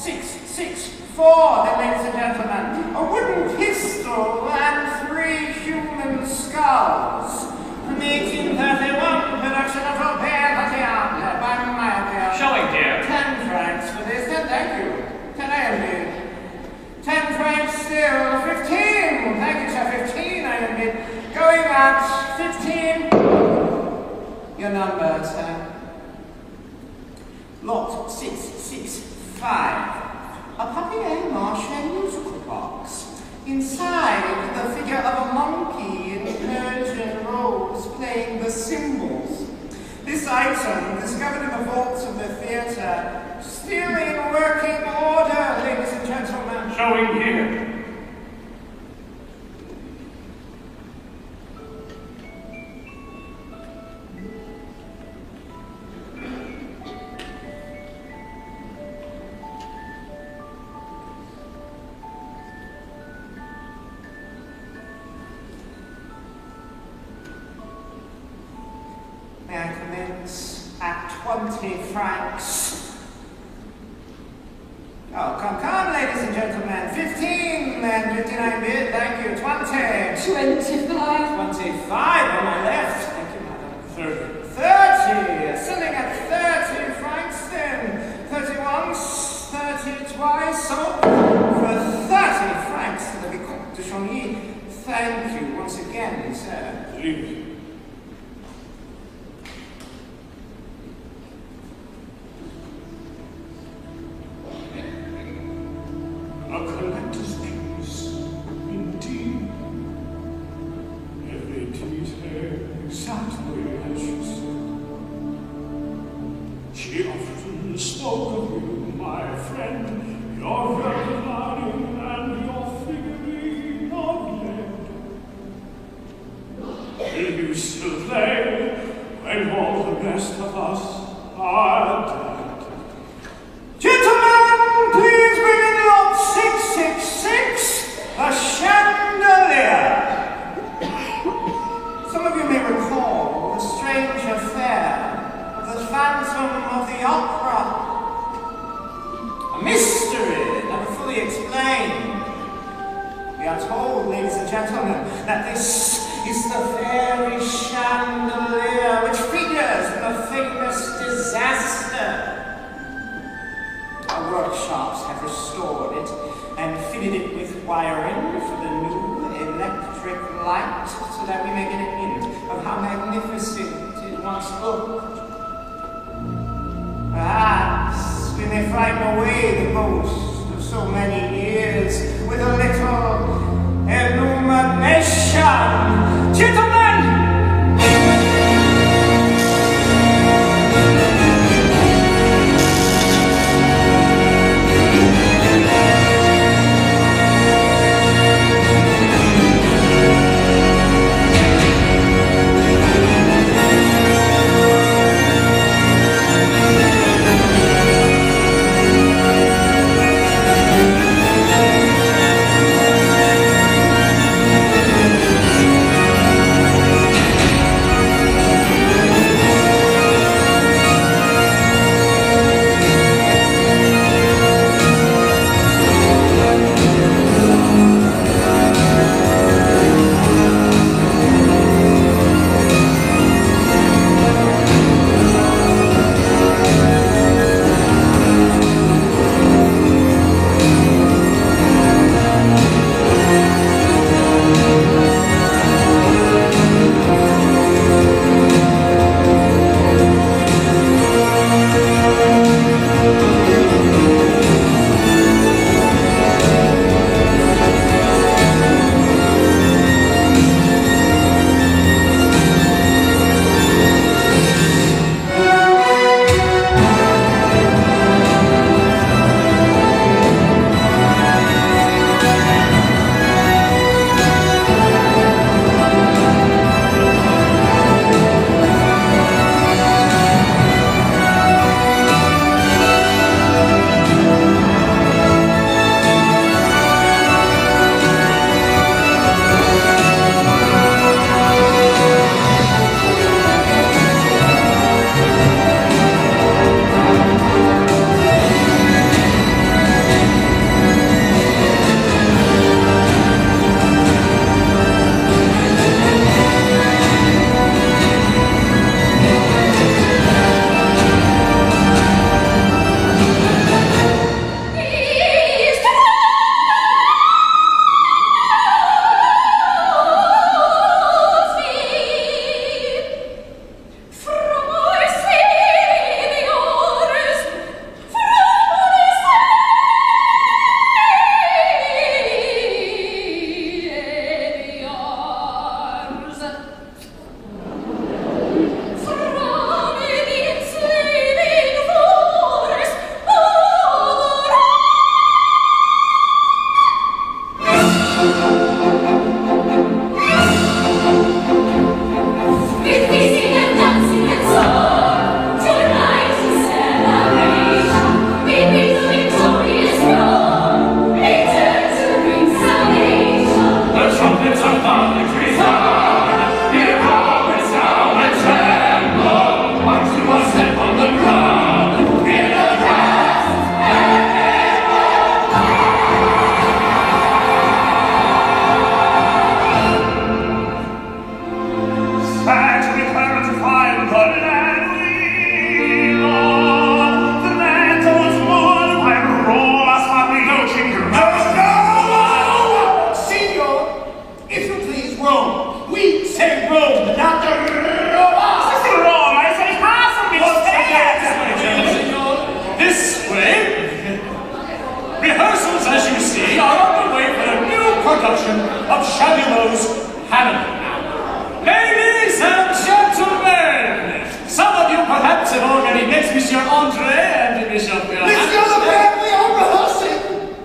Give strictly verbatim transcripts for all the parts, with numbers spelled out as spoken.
six six four, then, ladies and gentlemen, a wooden pistol and three human skulls. From the eighteen thirty-one production of Robert Theatre by Michael. Showing, dear. Ten francs for this, then thank you. Ten I indeed. Ten francs still. Fifteen. Thank you, sir. Fifteen I indeed. Going at fifteen. Your number, sir. Lot six six five. A papier-mâché musical box. Inside, the figure of a monkey in Persian robes playing the cymbals. This item, discovered in the vaults of the theatre, still in working order, ladies and gentlemen. Showing here. May I commence at twenty francs? Oh, come, come, ladies and gentlemen. Fifteen and fifty-nine bid. Thank you. Twenty. Twenty-five. Twenty-five on my left. Thank you, madam. Thirty. Thirty. Selling at thirty francs then. Thirty once, thirty twice. So for thirty francs to the Vicomte de Chagny. Thank you once again, sir. Please. A collector's piece, indeed. Every detail exactly as she said. She often spoke of you, my friend, your very learning and your figurine of lead. Will you still play when all the rest of us are dead? Gentlemen, please bring in lot six six six, a chandelier. Some of you may recall the strange affair of the Phantom of the Opera. A mystery never fully explained. We are told, ladies and gentlemen, that this is the very chandelier which figures in the famous disaster. Our workshops have restored it and fitted it with wiring for the new electric light so that we may get a hint of how magnificent it once looked. Perhaps we may frighten away the ghost of so many years with a little illumination. Gentlemen! Andre and Monsieur Pierre. Monsieur Lebert, we are rehearsing!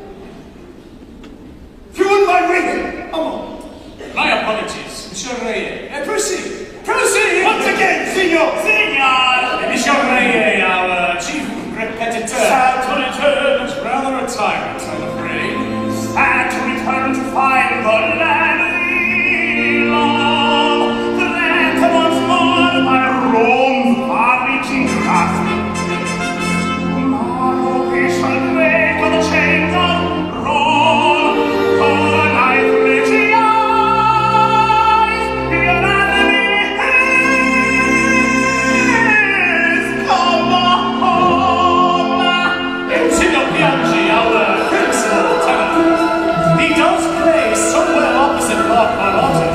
Through my ring! Oh, My apologies, Monsieur Reyes. Uh, proceed. Proceed! once again, Signor! Signor! Monsieur Reyes, our chief repetiteur. Sad to return, it's rather retirement, I'm afraid. Sad to return to find the land we love. The land that once marred by Rome's far-reaching grasp. Tomorrow we shall wait for the chains of Rome. For life rejoice, your enemy is come home. Signor Piangi, our principal tenor. He does play so well opposite Lord Carlotta.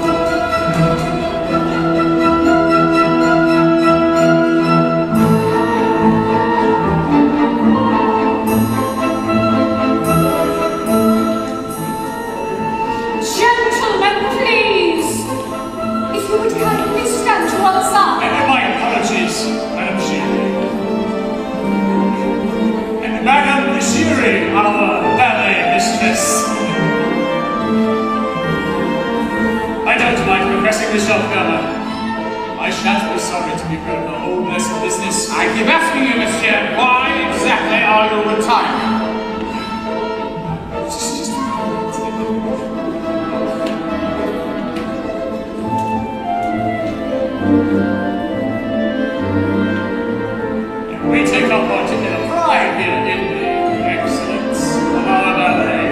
Gentlemen, please! If you would kindly stand to one side. And my apologies, Madame Giry. And Madame Giry, our ballet mistress. I don't mind confessing this, young fella. I shan't be sorry to be rid of the whole mess of business. I keep asking you, monsieur, why exactly are you retiring? We take our particular pride here in the excellence of our ballet.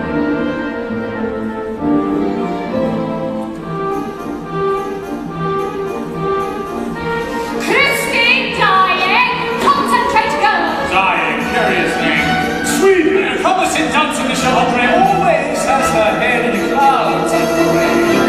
Christine dying! Concentrate, girls! Dying, curious name. Sweet! A promising dancer, Michel Andre, always has her head in the clouds at the parade.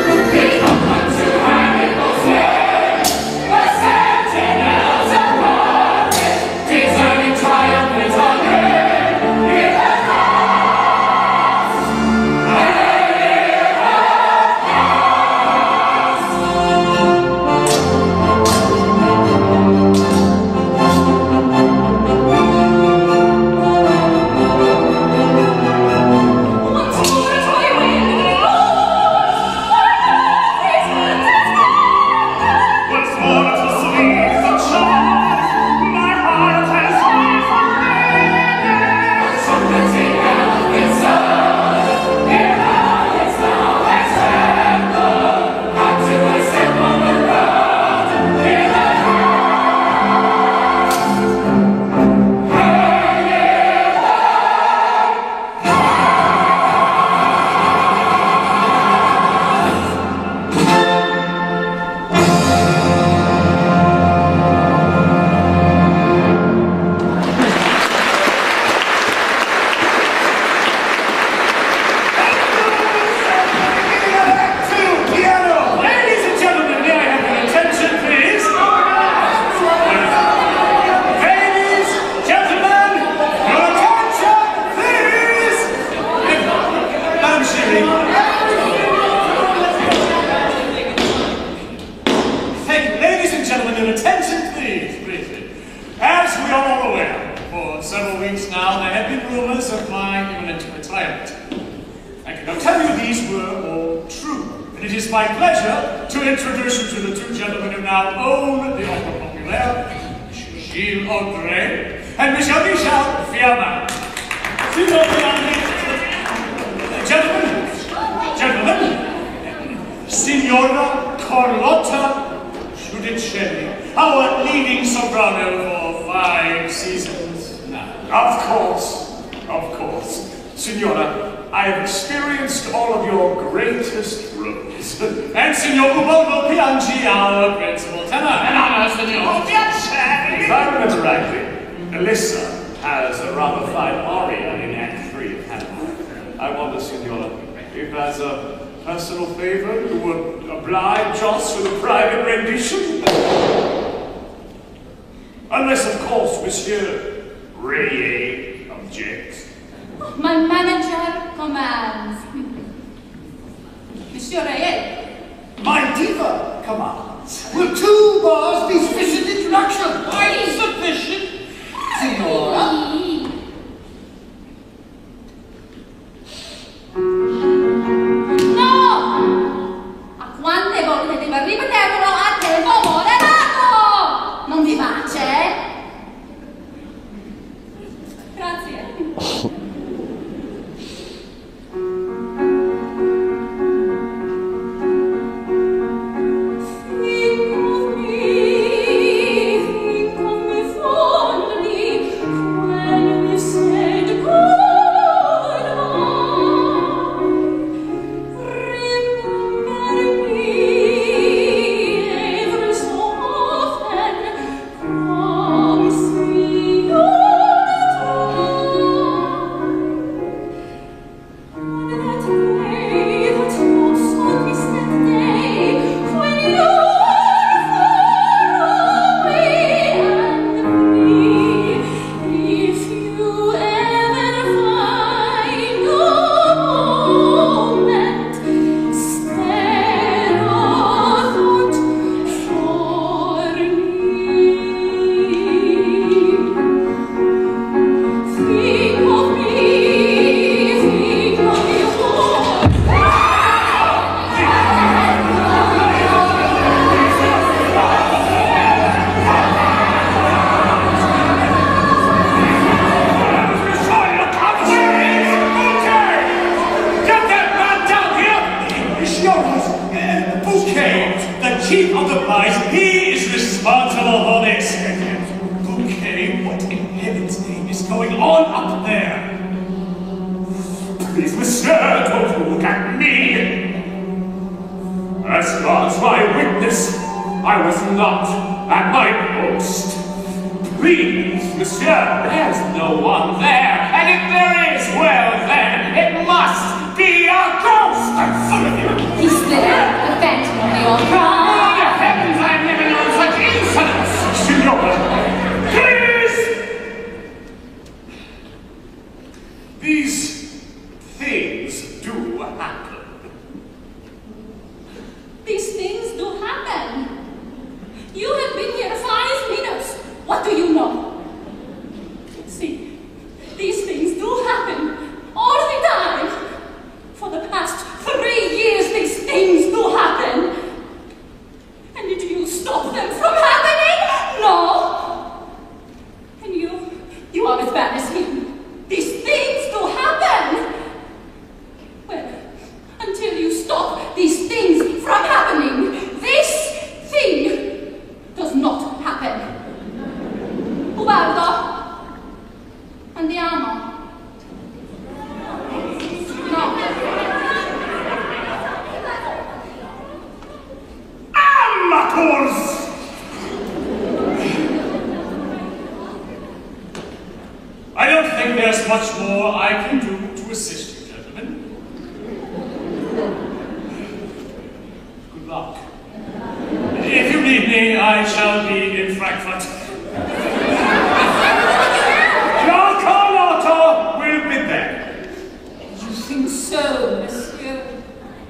My diva commands. Will two bars be sufficient introduction? Why sufficient? Non vi piace? Grazie. Chief of the prize, he is responsible for this. Okay, what in heaven's name is going on up there? Please, monsieur, don't look at me. As God's my witness, I was not at my post. Please, monsieur, There's no one there, and if there is, well then, it must be a ghost! Is there a phantom of the opera? Oh, heavens, I'm living on such insolence! Signora, please! These things do happen. These things do happen. You have been here five minutes. What do you know? See, these things do happen all the time. For the past three years, these things do happen. And did you stop them from happening? No. And you, you are as bad as him. These things do happen. Well, until you stop these things from happening, this thing does not happen. Ubaldo, andiamo. No. Amateurs! I don't think there's much more I can do to assist you, gentlemen. Good luck. If you need me, I shall be in Frankfurt. Your Carlotta will be there. You think so, monsieur?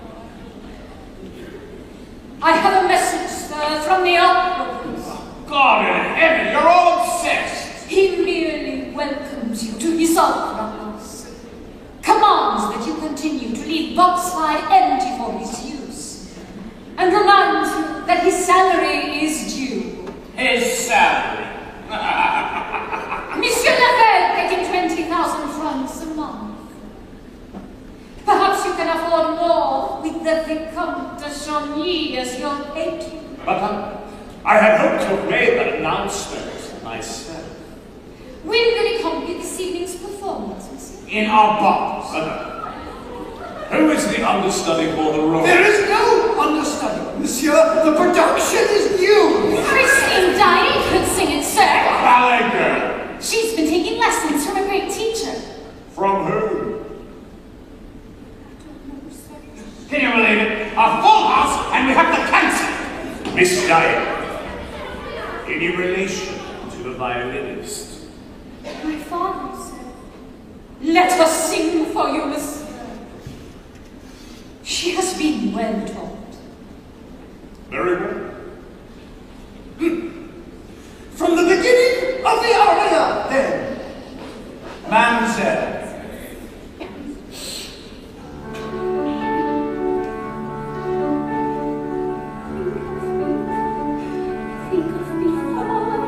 I have a message, sir, from the opera. God in heaven, you're all obsessed! He merely welcomes you to his opera house. Commands that you continue to leave box five empty for his use. And reminds you that his salary is due. His salary. Monsieur Lavelle getting twenty thousand francs a month. Perhaps you can afford more with the Vicomte de Chagny as your patron. But uh, I had hoped to have made that announcement myself. Will the Vicomte be this evening's performance, monsieur? In our box. Uh, who is the understudy for the role? There is no understudy, monsieur. The production is new. Christine Daae could sing it, sir. Ballet girl. She's been taking lessons from a great teacher. From whom? Can you believe it? A full house, and we have to cancel! Miss Daae. Any relation to the violinist? My father said, let us sing for you, monsieur. She has been well taught. Very well. From the beginning of the aria, then. Mademoiselle. Think of me, think of me,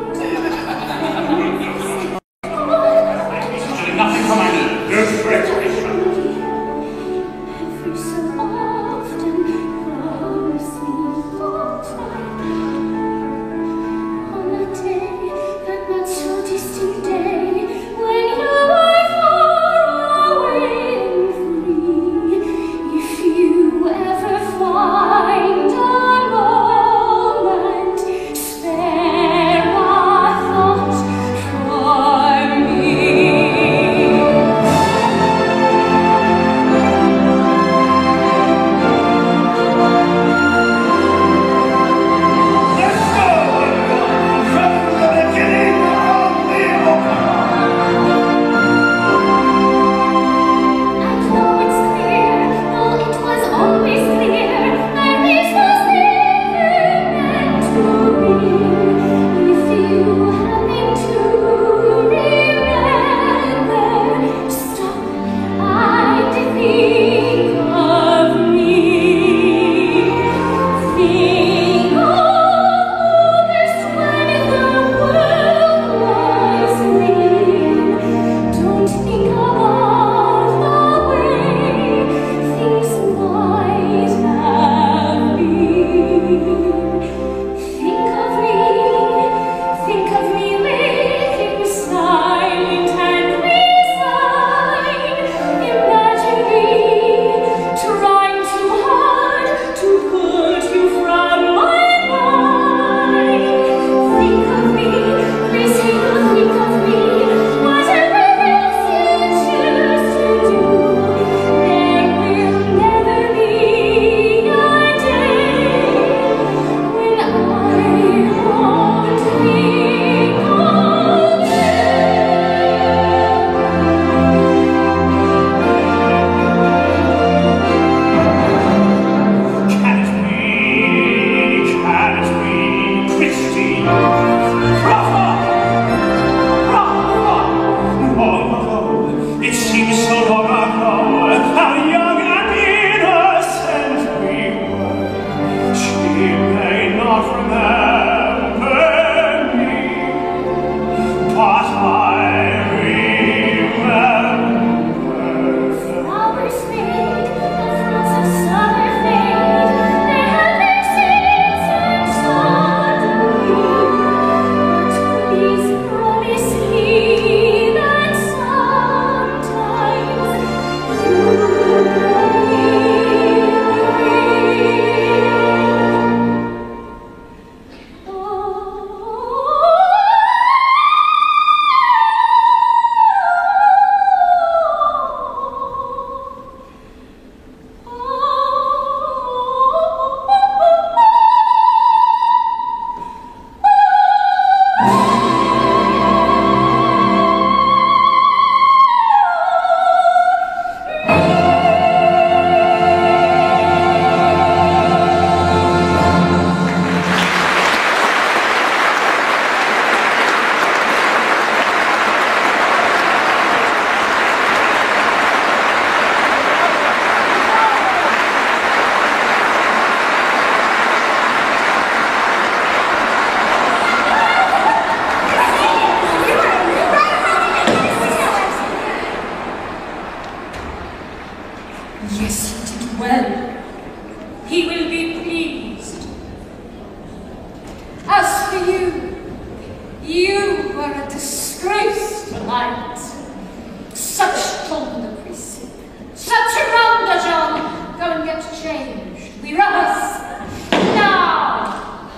You were a disgrace to light. Such hypocrisy. Such a roundajam. Go and get changed. We rise. Now.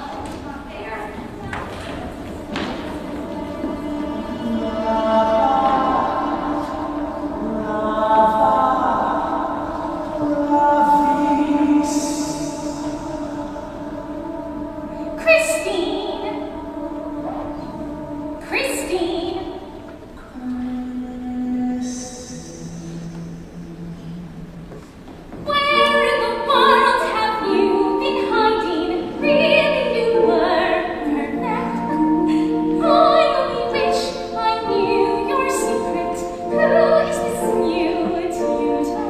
Christine! Christine! Where in the world have you been hiding? Really you were perfect. I only wish I knew your secret. Who is this new tutor?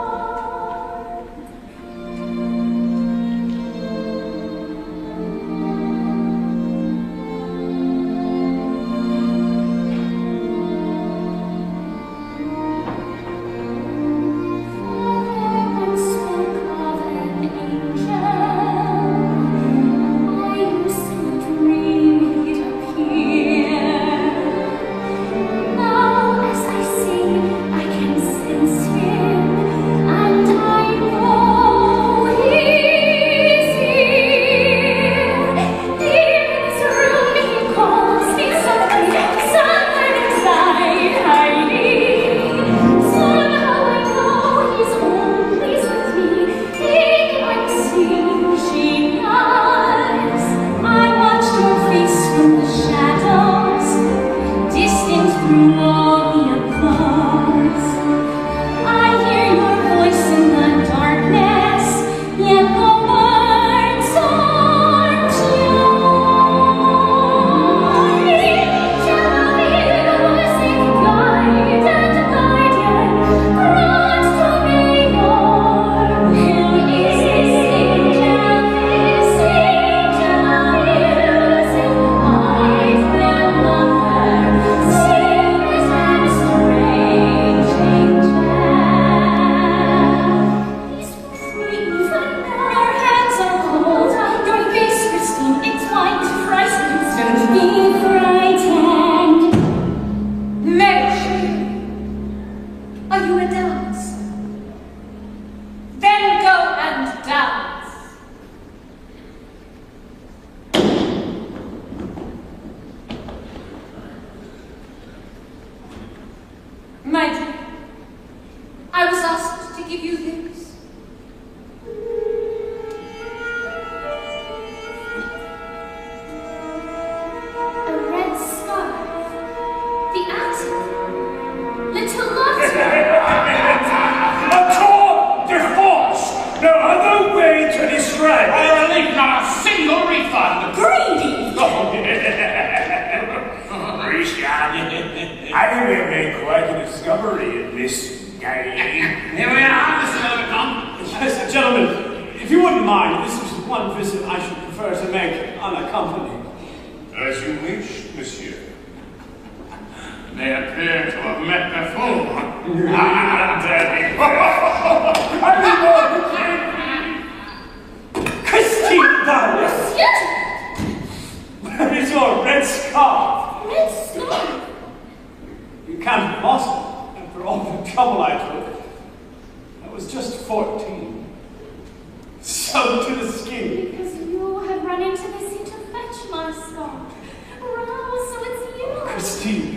My dear, I was asked to give you this. A red scarf. The attic. Little Lotta. A tour de force! No other way to describe it. I believe not a single refund. Greedy! Oh, Richard, I will make quite a discovery in this game. Here we are, Mister Overcome. Yes, gentlemen, if you wouldn't mind, this is one visit I should prefer to make unaccompanied. As you wish, monsieur. They appear to have met before. Ah, daddy. Christine Downes! Yes! Where is your red scarf? Red scarf? You can't have lost it after all the trouble I took. I was just fourteen. So to the skin. Because you have run into the sea to fetch my scarf. Oh, so it's you. Christine.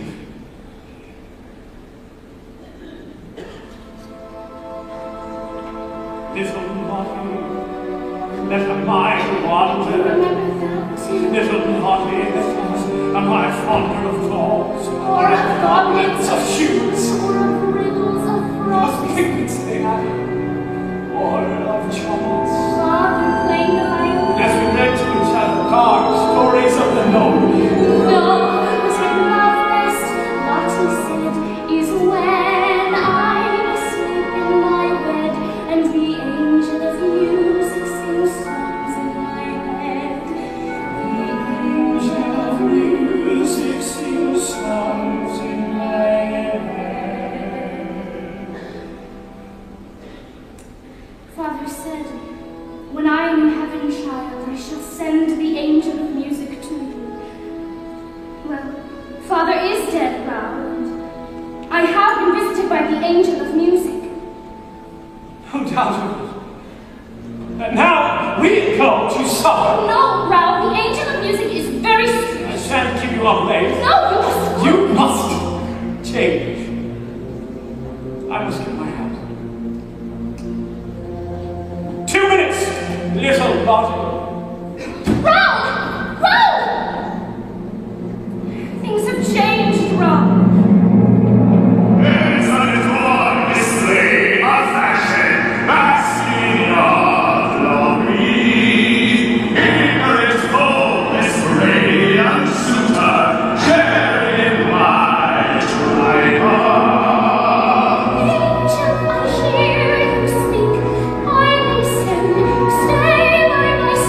Little Lottie, let the mind wander. Remember that. Little Lottie, am I fonder of dolls, Or or of of goblets of shoes, Or of riddles of of frost. pigments they have, or of chocolates? Father playing the violin. As we read to each other cards, stories of the known. No, what I love best, Lottie said, is when I'm asleep in my bed and the angel of music sings songs in my head. The angel of music Music sings songs in my head. Father is dead, Raoul. I have been visited by the Angel of Music. No doubt of it. And now we go to supper. No, Raoul, the Angel of Music is very strict. I shan't keep you up late. No, you must. You must change. I must get my hat. Two minutes, little Lottie. Raoul! Raoul! Things have changed, Raoul. It's a little display of fashion, masking of glory. Ignorant, hopeless, radiant suitor, sharing my triumph. Angel, I hear you speak. I listen. Stay by my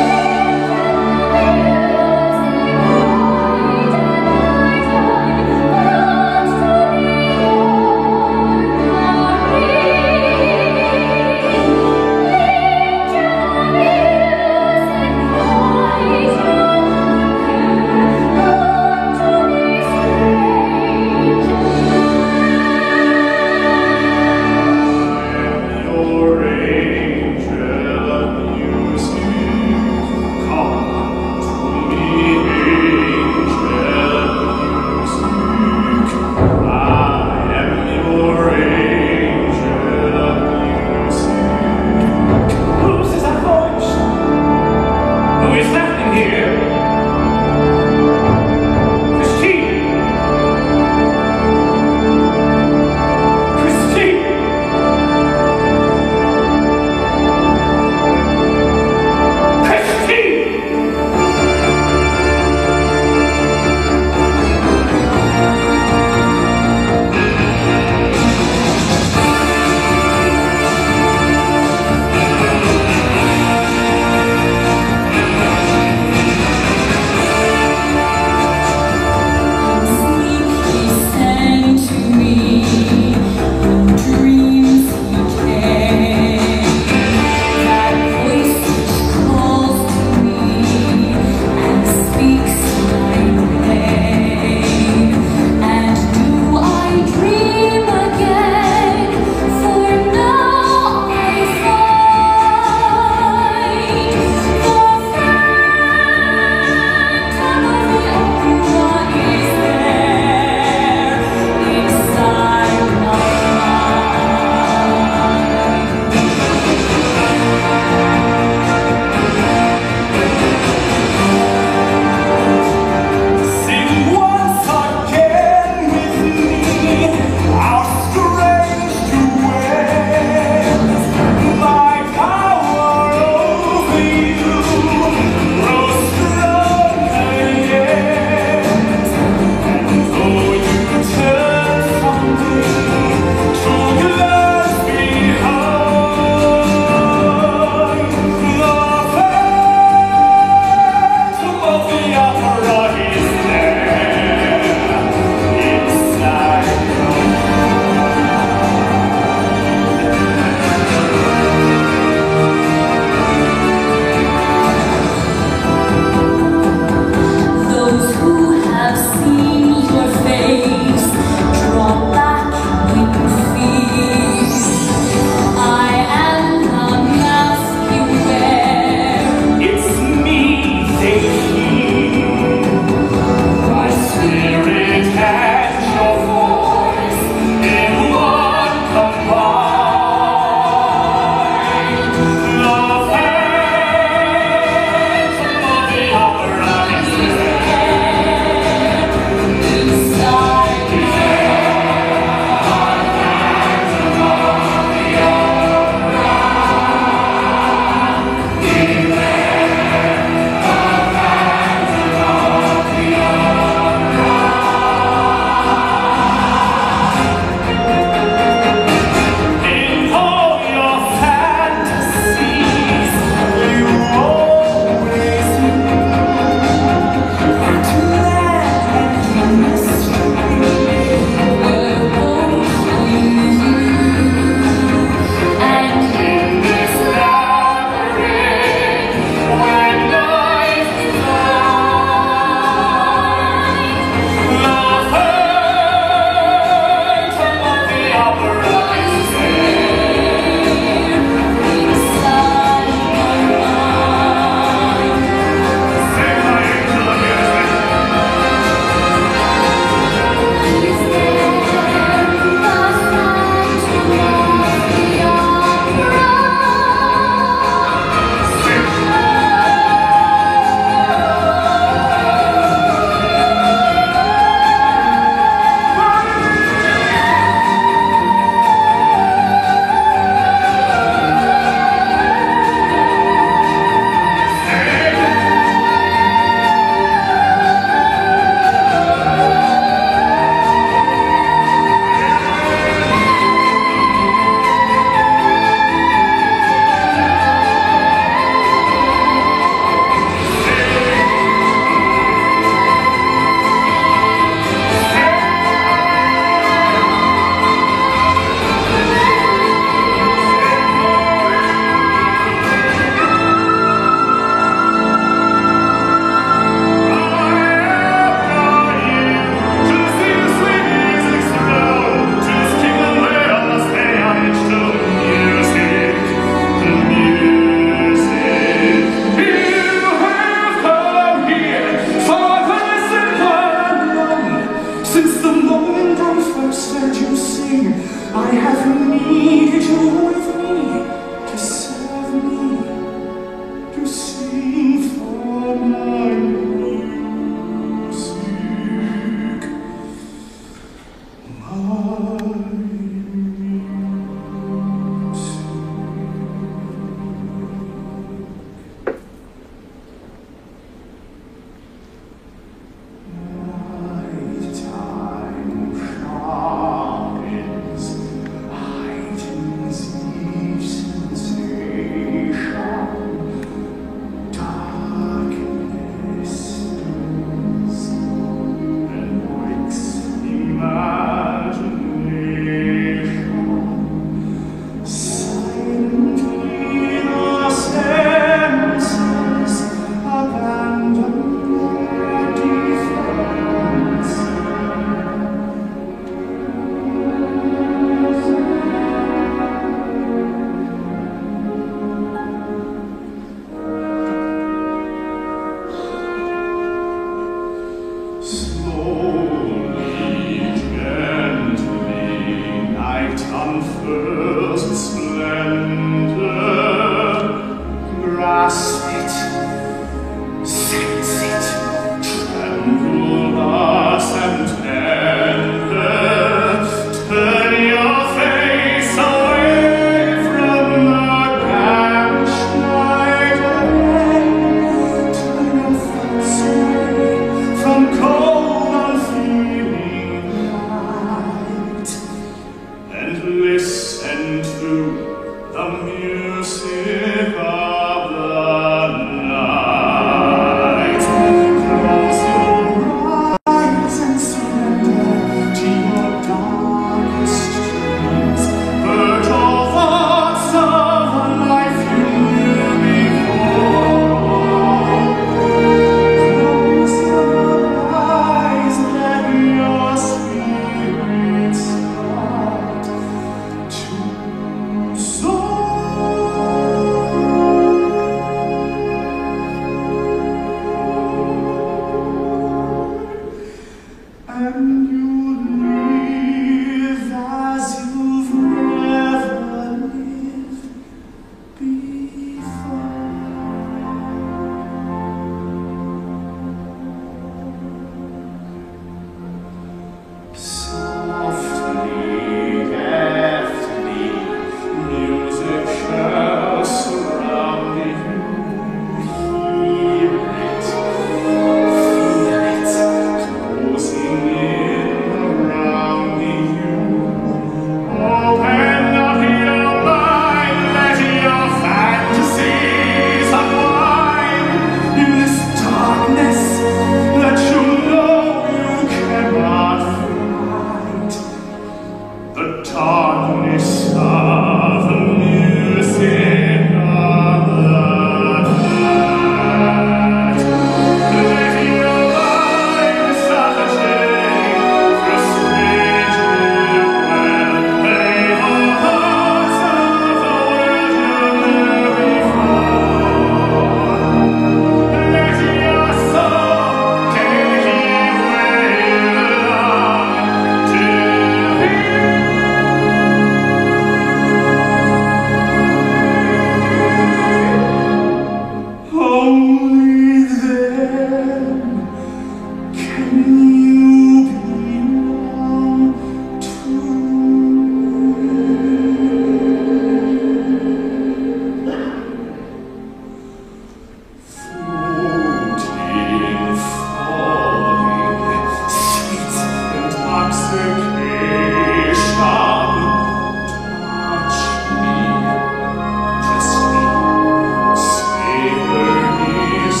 Touch me,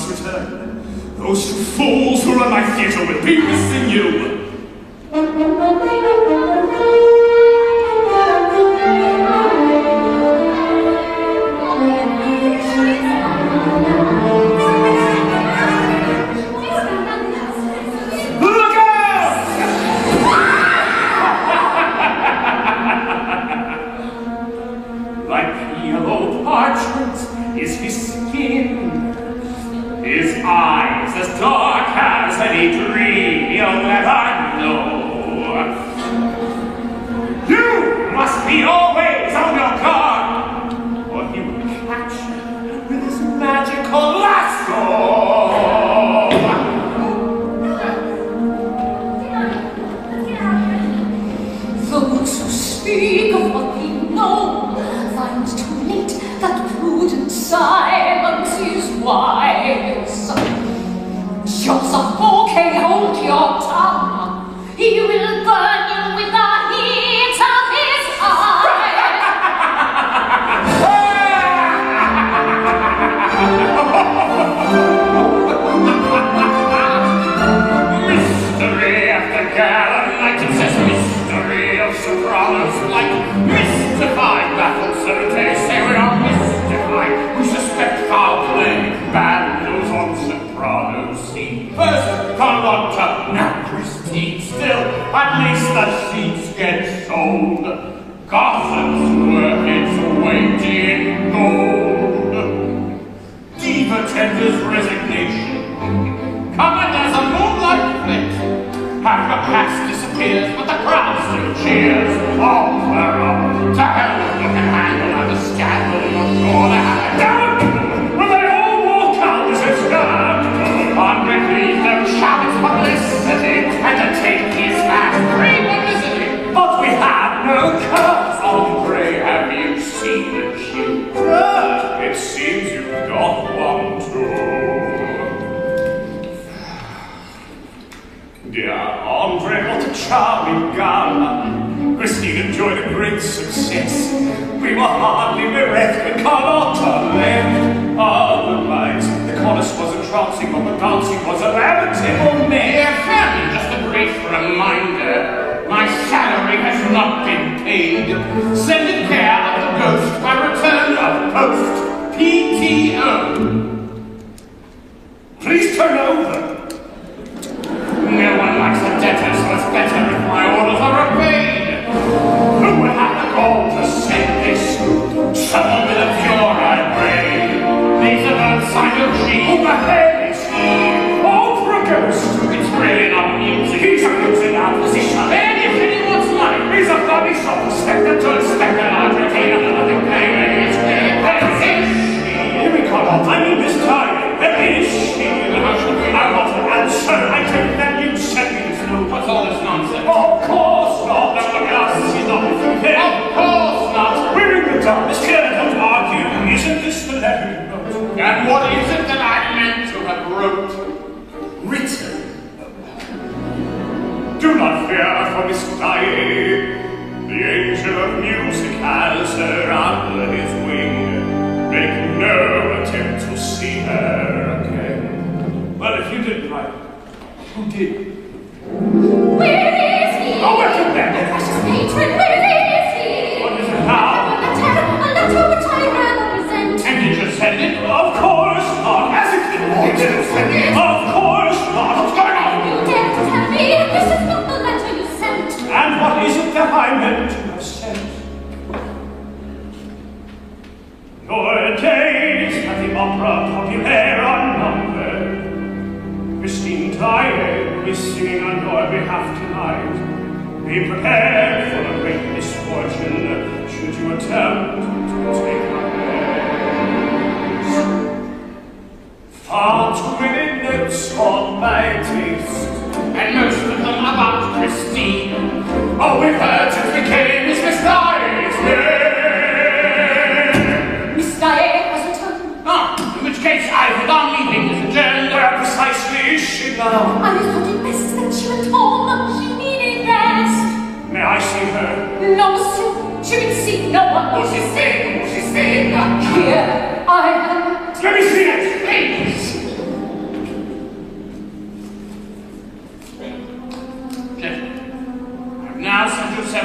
return. Those two fools who run my theatre will be missing you. Is his skin, his eyes as dark as any dream you'll ever know. You must be always on your guard, or he will catch you with his magical lasso. Those who speak of what we know find too late that prudent silence is wise. Just a bouquet, hold your tongue. He will burn you with the heat of his eyes. Mystery of the gallant night, it says mystery of sopranos like mystified baffled certainty. Say we are mystified. We suspect foul play. Bad news on soprano scene. First Carlotta, now Christine. Still, at least the seats get sold. Gotham's worth its weight in gold. Diva tenders resignation. Covered as a moonlight flit. Half the past disappears, but the crowd still cheers. All clear up. To hell with you can handle and the scandal you're sure to have. Down! Will they all walk out as it's done? Andre, please don't shout its publicity. Entertain his fast free publicity. But we have no curse. Andre, have you seen the shoe? Ah, it seems you've got one too. Dear Andre, what a charming gala. Christine enjoyed a great success. We were hardly bereft when Carlotta left. Otherwise, the chorus was entrancing, but the dancing was a lamentable mess. Dear friend, just a brief reminder. My salary has not been paid. Send in care of the ghost by return of post. P T O. Please turn over. No one likes a debtor, so it's better if my orders are obeyed. Who would have the gall to send this? Someone with a pure-eyed brain. These are both sign of G. Who the hell is he? All for a ghost. It's really not music. He's abusing our position. And if anyone's money, he's a funny sort of spectre to inspect an art retainer for nothing paying. It's clear. Where is she? Here we come. I mean this time. Where is she? How should we? I want to answer. I take that you sent me this note. What's all this nonsense? Of course not. Now look at us. She's not with you here. Of course not. We're in the dark. Miss Clare, don't argue. Isn't this the letter you wrote? And what is it that I meant to have wrote? Written. Do not fear for Miss Dye. The angel of music has her under his wing. Make no attempt to see her again. Well, if you didn't write, who did? Where is he? Oh, welcome back. Precious patron, where is he? What is it now? A letter, a letter which I represent. And did you send it? Of course not. Has it been more? You didn't send it? Of course not. What's going on? You dare to tell me this is not the letter you sent. And what is it that I meant to have sent? Your days at the Opera Populaire are numbered. Christine Daae is singing on your behalf tonight. Be prepared for a great misfortune should you attempt to take her place. Far too many notes for my taste, and most of them about Christine. Oh, we've heard since we came is Miss Daae's name. Miss Daae has returned. Ah, in which case I think our meeting is adjourned. Where precisely is she now? I thought it best that she went home. She needed rest. May I see her? No, monsieur. She will see no one. Oh, she's staying. Oh, she's staying. Here, I am. Let me see it, please.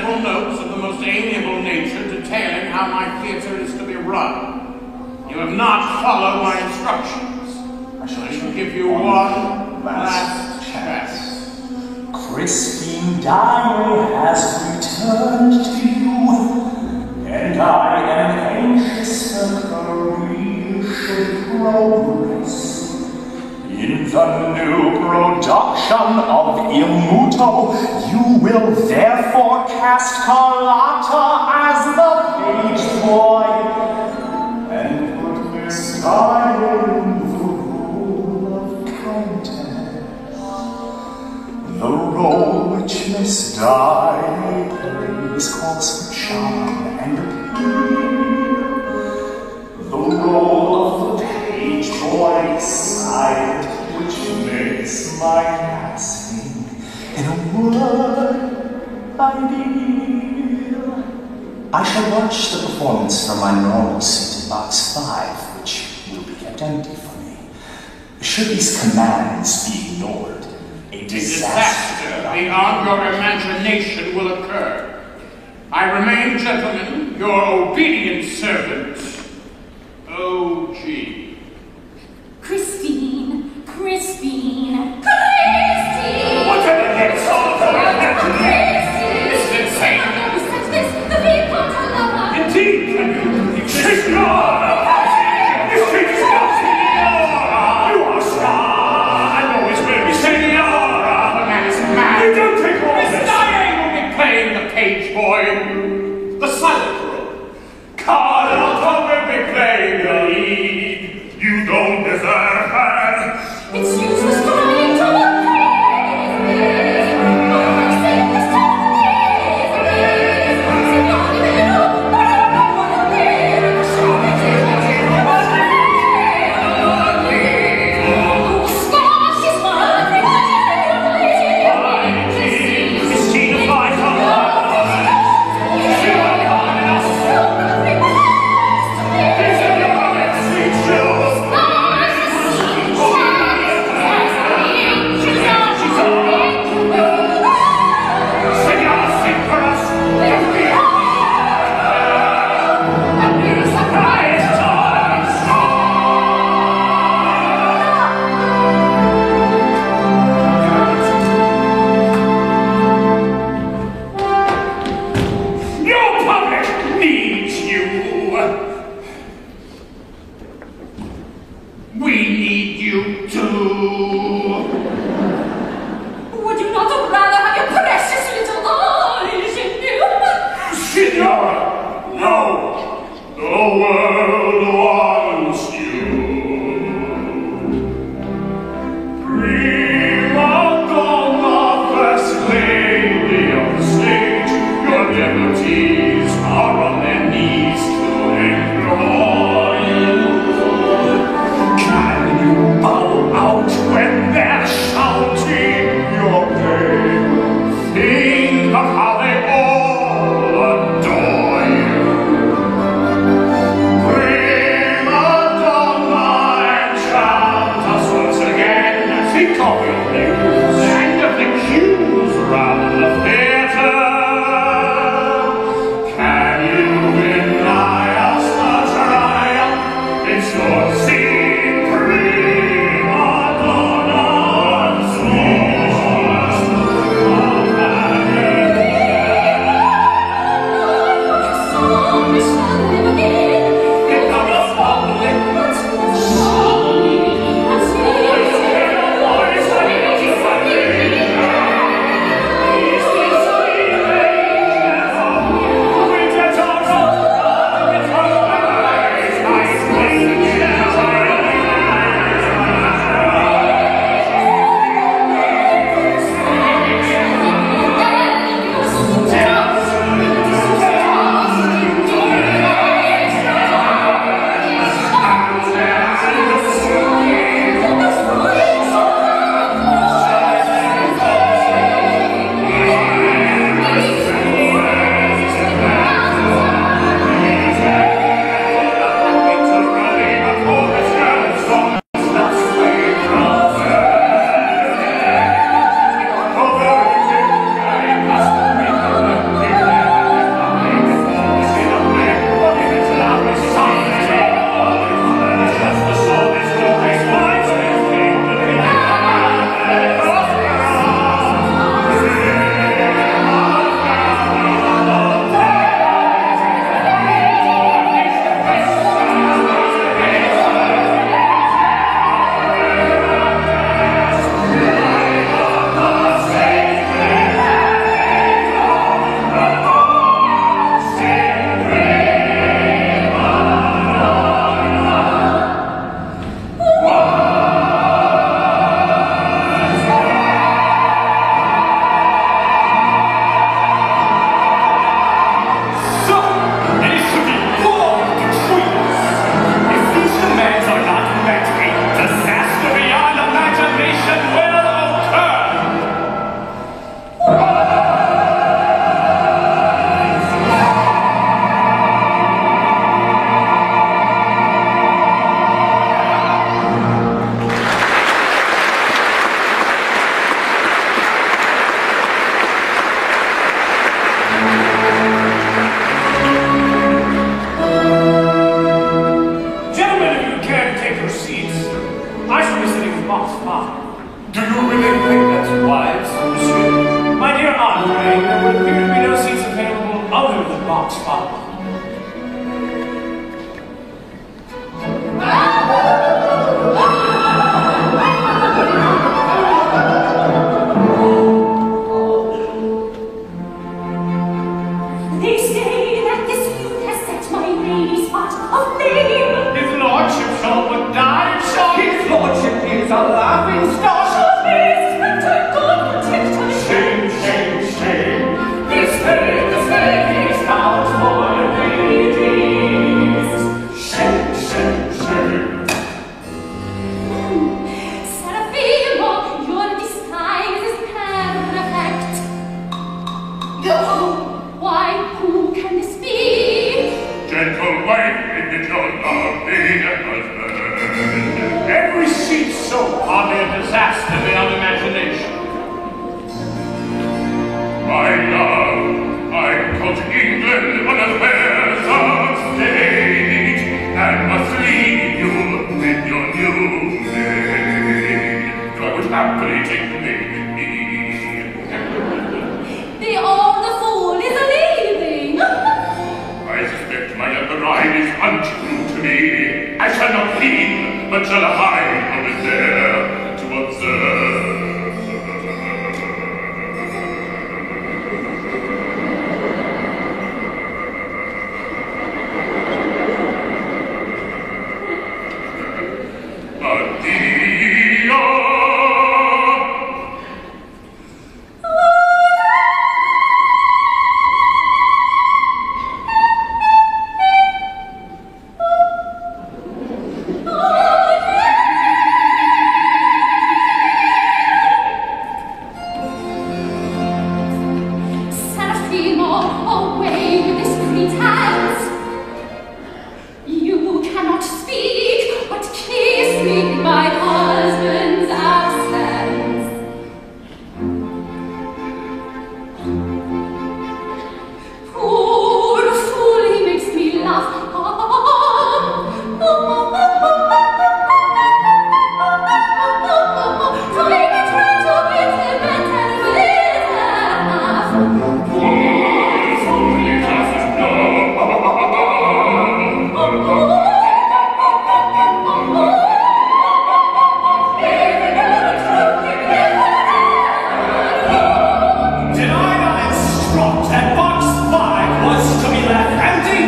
several notes of the most amiable nature detailing how my theater is to be run. You have not followed my instructions. I shall give you one last chance. Christine Dyer has returned to you, and I am anxious that her career should progress. In the new production of Il Muto, you will therefore cast Carlotta as the page boy, and put Miss Dyer in the role of Countess. The role which Miss Dyer plays calls for charm and appeal. The role of the page boy side, which makes my casting in a word ideal. I shall watch the performance from my normal seat in box five, which will be kept empty for me. Should these commands be ignored, a disaster beyond your imagination will occur. I remain, gentlemen, your obedient servant, O G. Christine, Christine, Christine! Whatever gets all of your imagination? This is insane. How can we such this? The people to love us! Indeed, can you believe this? Signora! This is Signora! You are star! I'm always will be Signora! The man is mad! You don't take all this! Miss Dyer will be playing the page boy, the silent role. Carlotta will be playing the lead. You don't deserve her! It's useless trying to appease me! Oh, sing this to appease me! Signor Divino, but I don't want to be in the show that you oh, star, she's mine! Christina Pfeiffer! Can you win? of the box five. They say that this youth has set my lady's heart aflame. His lordship shall but die, shall His lordship is a laughing stock. Please, Inspector, God protect us. shame, shame, shame. This way, this way, this bound for ladies. Shame, shame, shame. Seraphimo, your disguise is perfect. Why, who can this be? Gentle wife, admit your love, be a husband. Every seat so hardly a disaster beyond imagination. My love, I'm come to England on affairs of state, and must leave you with your new maid. I would happily take me. The old fool is leaving. I suspect my young bride is untrue to me. I shall not leave, but shall hide over there to observe. Addio! Seraphimo, away with this pretense. You cannot speak, but kiss me in my husband's absence. Poor fool, he makes me laugh. So I may try to beat him better with half. Did I not instruct that box five was to be left empty?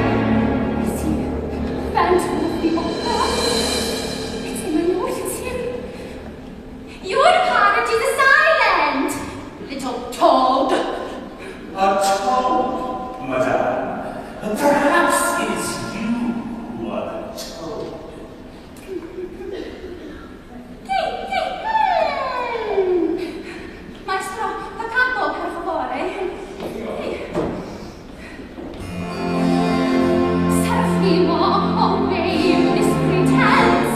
Phantom of the Opera. It's him, my lord, it's him. Your heart is silent, little toad. A toad, madame. Perhaps it's you, a toad. Maestro, da capo, per favore. Seraphimo, away with this pretense.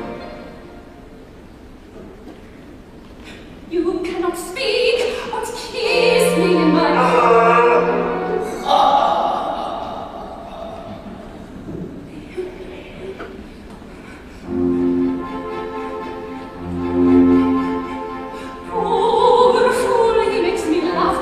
You cannot speak, but kiss me in my Poor fool, he makes me laugh.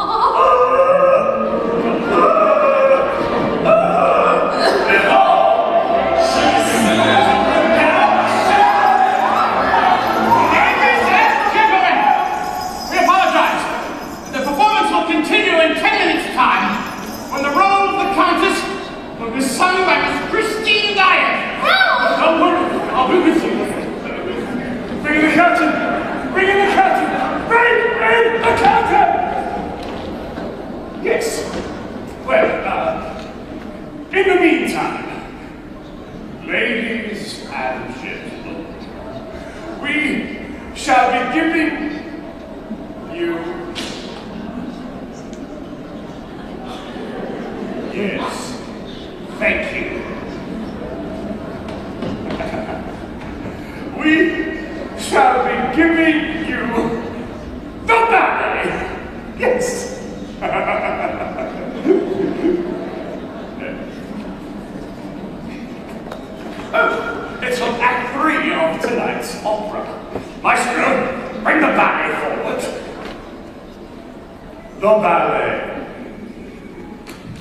Ladies and gentlemen, we apologize. The performance will continue in ten minutes' time, when the role of the Countess will be sung by Miss Christine Dyer. Don't worry, I'll be with you. Bring in the captain! Bring in the captain! Bring in the captain! Yes. Well, uh, in the meantime, ladies and gentlemen, we shall be giving you. Yes, thank you. We shall be giving you the ballet. Yes. Oh, it's from Act Three of tonight's opera. Maestro, bring the ballet forward. The ballet.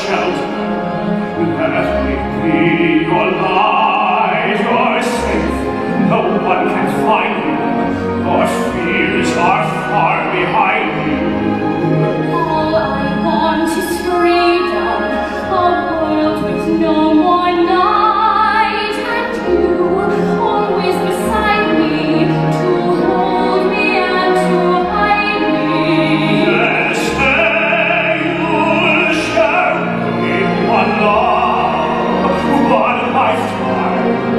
shelter. Let me be your light, your strength. No one can find you. Your fears are far behind you. All I want is freedom, a world with no more night, and you always beside me to hold me and to hide me. Then say you'll share with one love, one lifetime.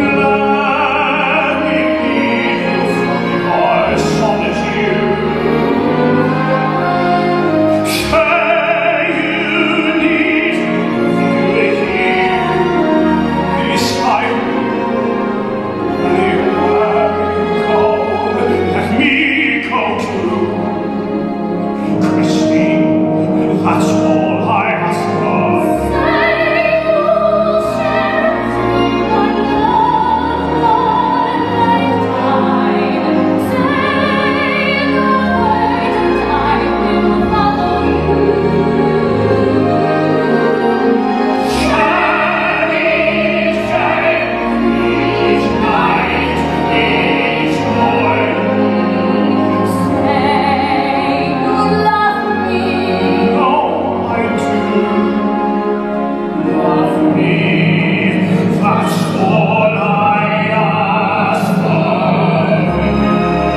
Let me lead you from your solitude. Say you need me here beside me. Anywhere you go, let me go too. Christine, that's all I ask of. Say you'll share with me one love, one lifetime. Say the word and I will follow you. Each day, each night, each morning. Say you love me. Oh, I do. Love me, that's all I ask of you.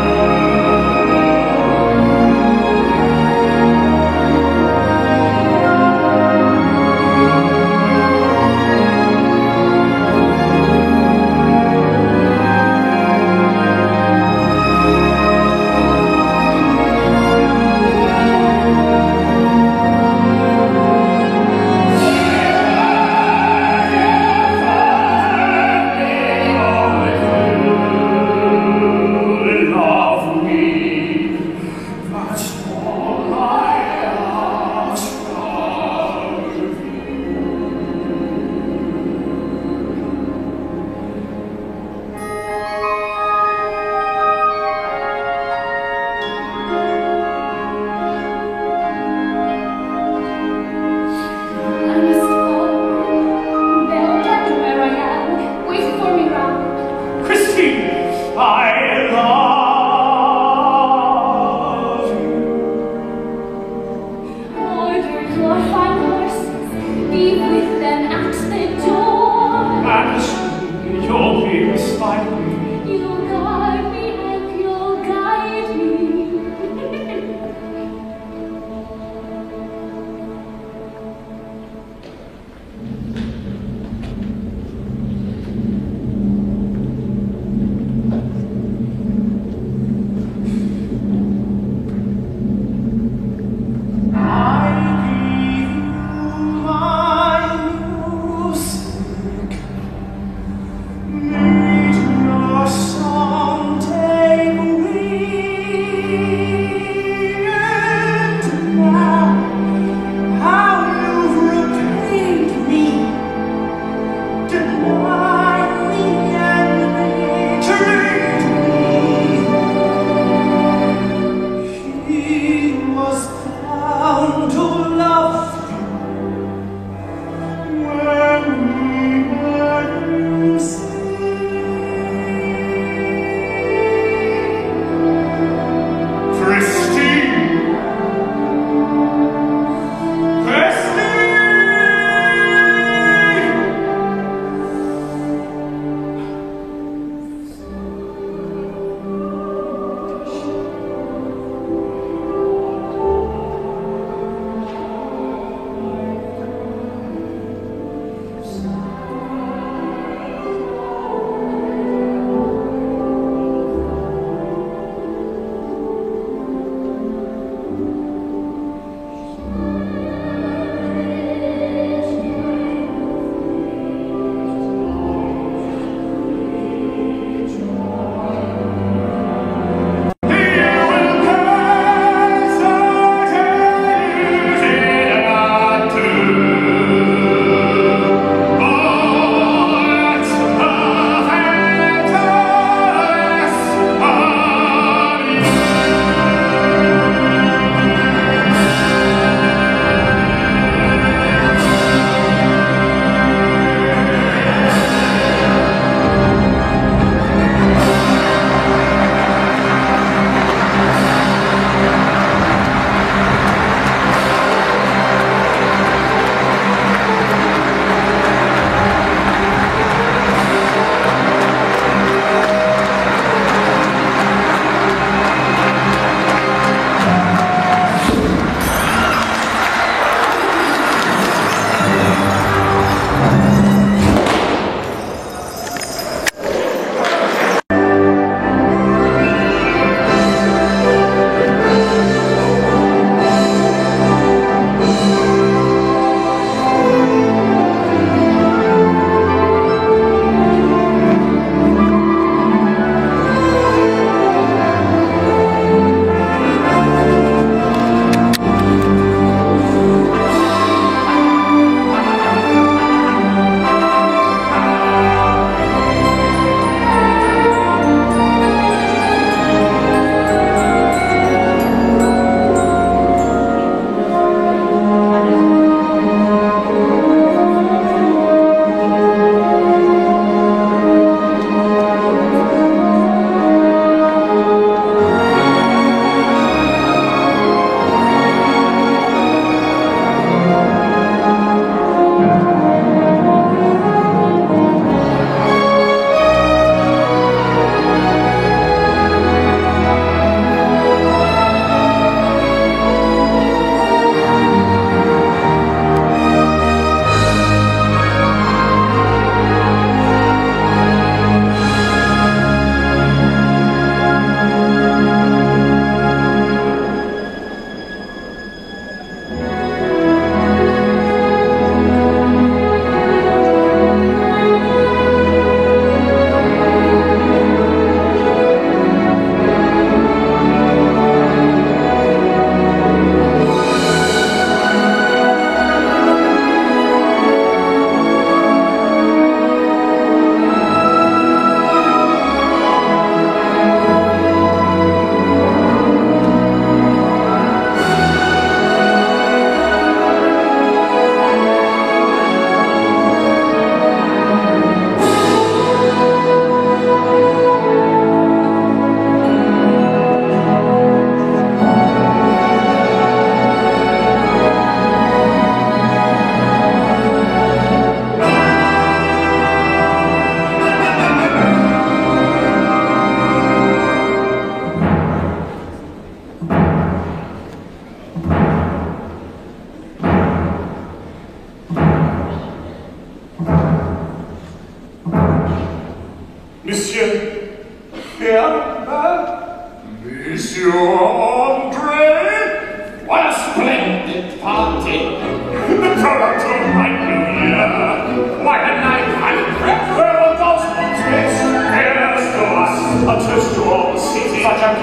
Love me, that's all I ask of you. I must go. They'll get where I am. Wait for me round. Christine, I love you. Order your fine horses. Be with them at the door. And soon you'll be beside me. You'll guard me and you'll guide me. I give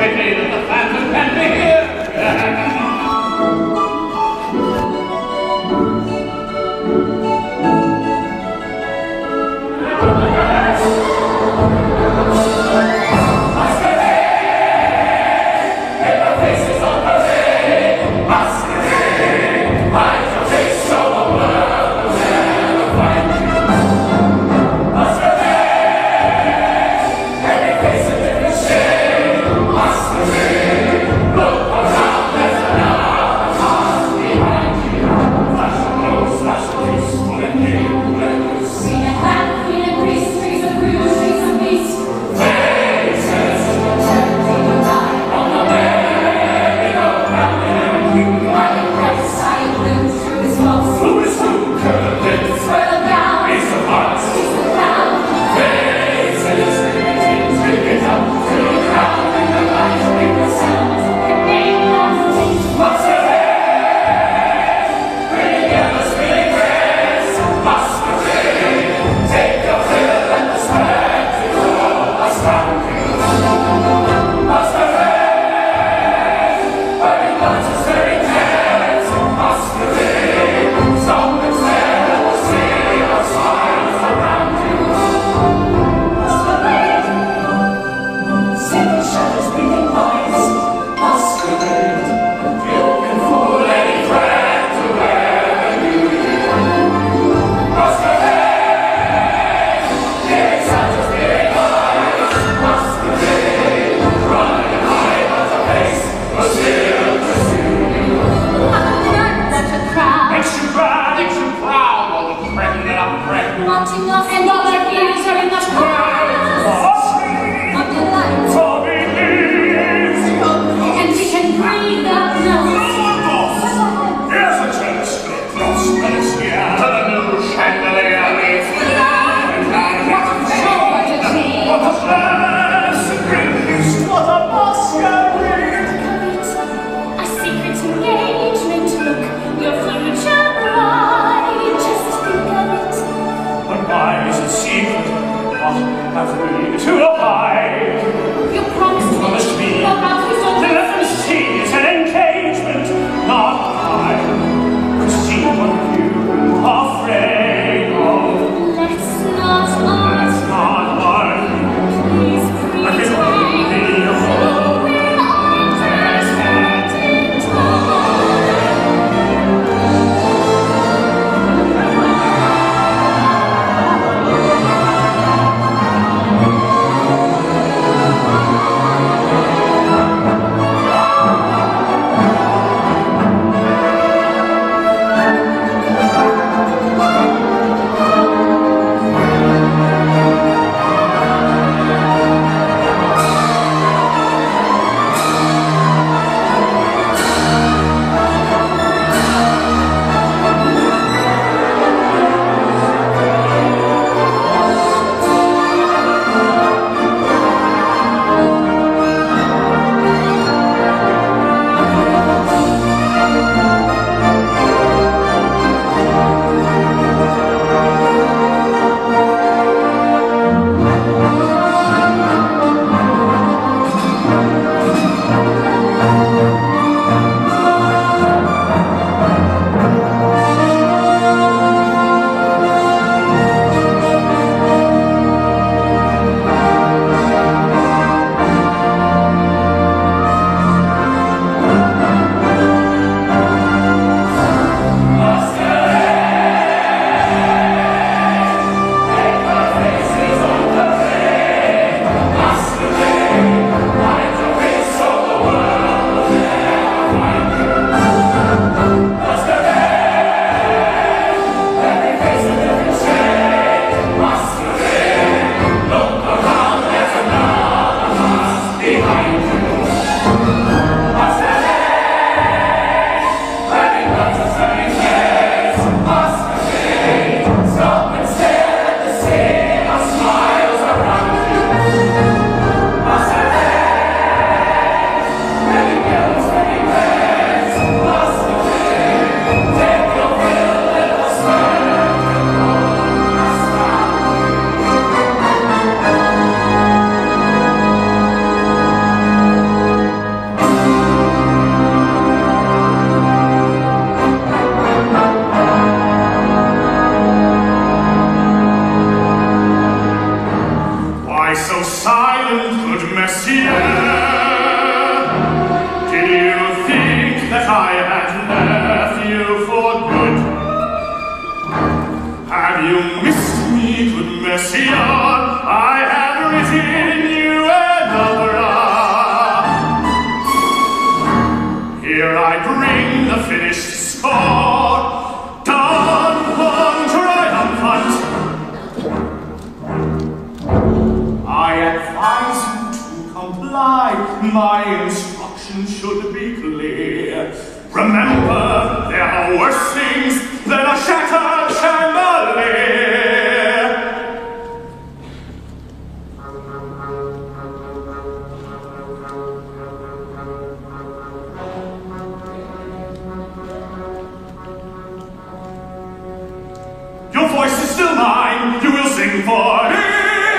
quickly that the Phantom can be here. Look! you missed me, good Messiah? I have written you an opera. Here I bring the finished score, done on triumphant. I advise you to comply. My instructions should be clear. Remember, there are worse things than a shattered chandelier. Your voice is still mine. You will sing for me.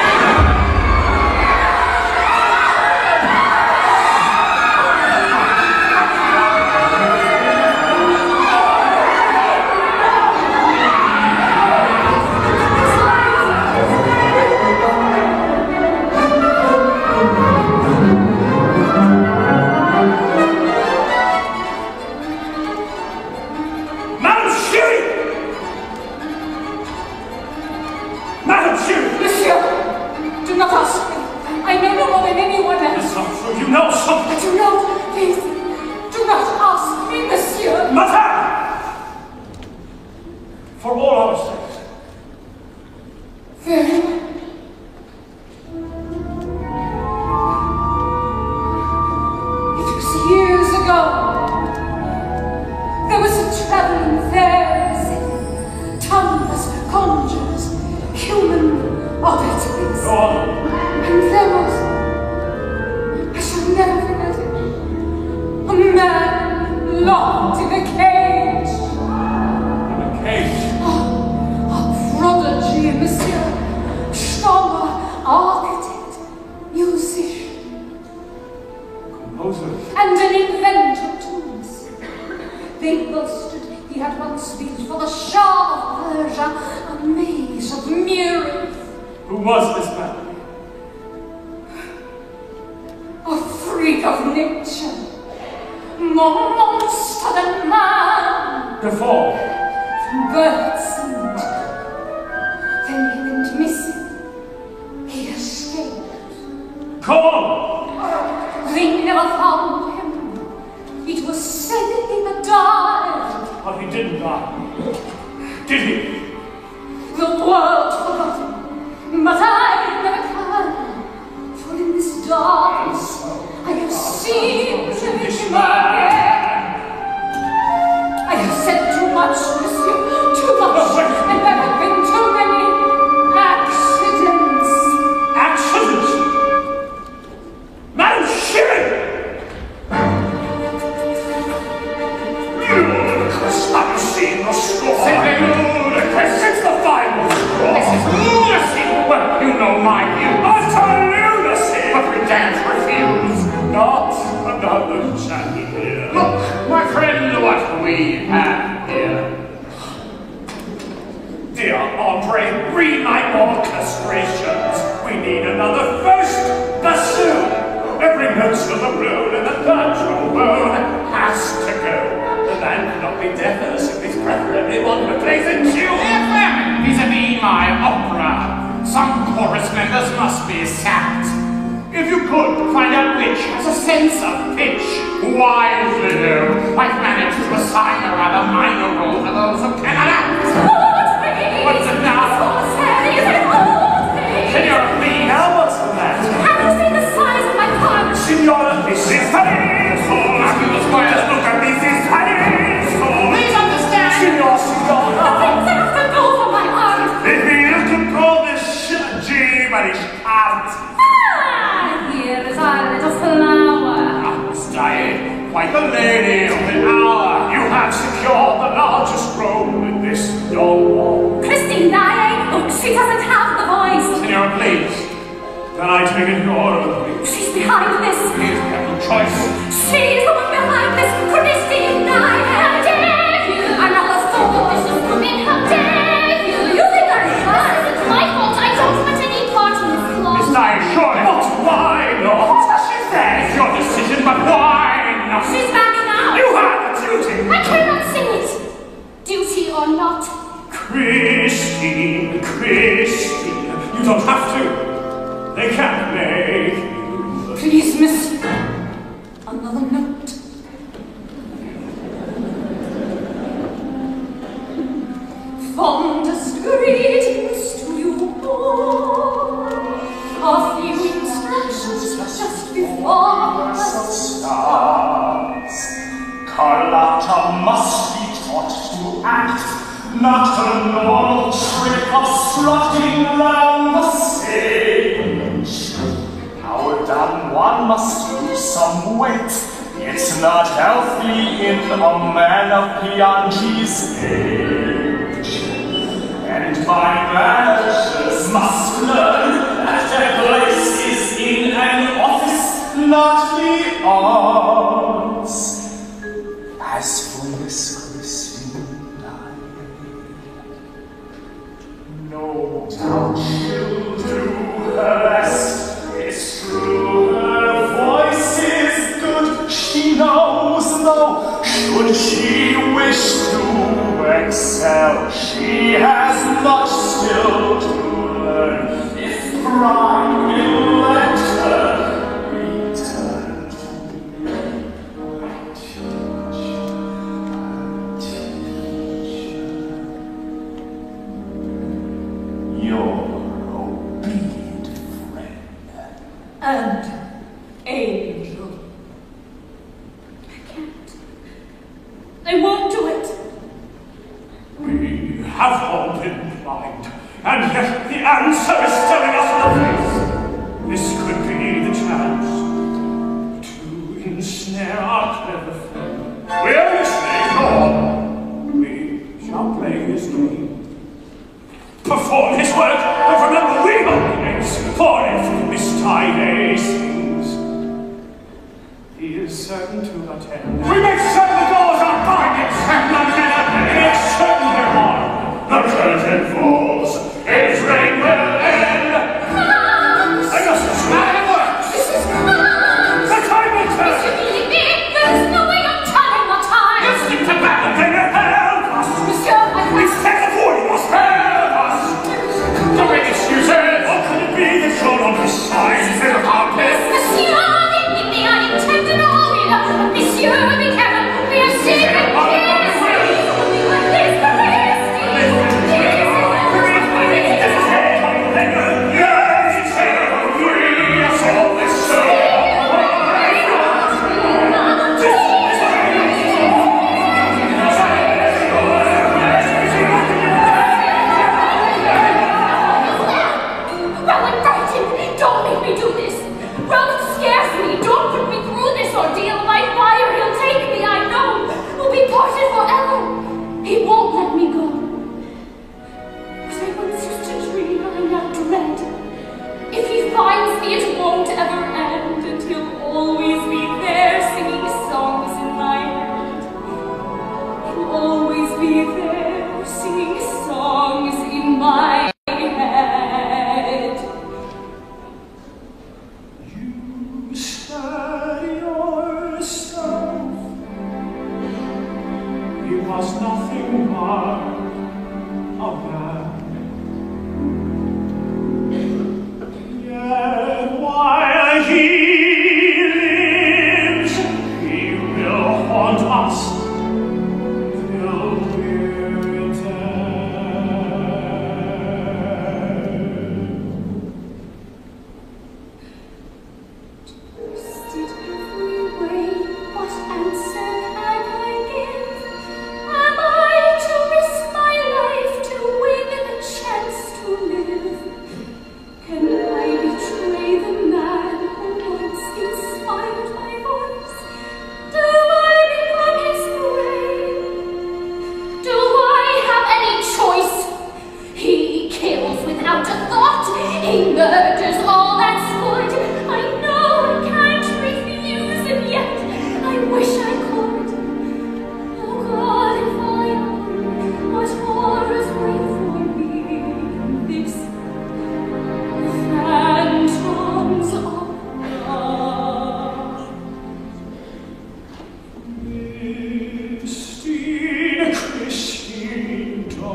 Like the lady of the hour, you have secured the largest role in this your Christine Daae! Oh, she doesn't have the voice! Senora, please. Can I take it your order? She's behind this! Please, we have no choice. She's the one behind this! Christine Daae! How dare you! I never thought that this was coming! How dare you! You think I'm fine? It's my fault! I don't want any part in this plot! Miss Daae, surely not! Why not? She said it's your decision, but why not? She's backing out! You have a duty! I cannot sing it! Duty or not, Christine, Christine, you don't have to. They can't make you. Please, miss. Another note. Fondest greetings to you all. A few instructions just before us. Stars. Carlotta must be taught to act, not a normal trick of strutting around the stage. Howard Don Juan must lose some weight. It's not healthy in a man of Piangi's age. And my managers must learn that their place is in an office, not the arts. As for Miss Christine, I no doubt she'll do her best. It's true, her voice is good. She knows, though, should she wish to excel, she has much still to learn. If pride will let her return to me, I'll teach, I'll teach her. Your obedient friend. And angel. I can't. I won't do it. We have all been blind, and yet the answer is staring us in the face. This could be the chance to ensnare our clever friend. We are listening, go on. We shall play his game, perform his work, and remember we are the names, for if Miss Tide sings, he is certain to attend. We make certain the doors are binding, and none can attend. We make certain there are. The curtain falls, its reign will end. Hans! I must have smacked it works. This is Hans! The time will turn. Mister Billy, there is no way of telling the time. You stick to battle, can you help us? Monsieur, I Instead of avoiding us, help us. Don't make excuses. What could it be that you're on his side instead of our place? Monsieur, the intended oil. Monsieur, be careful.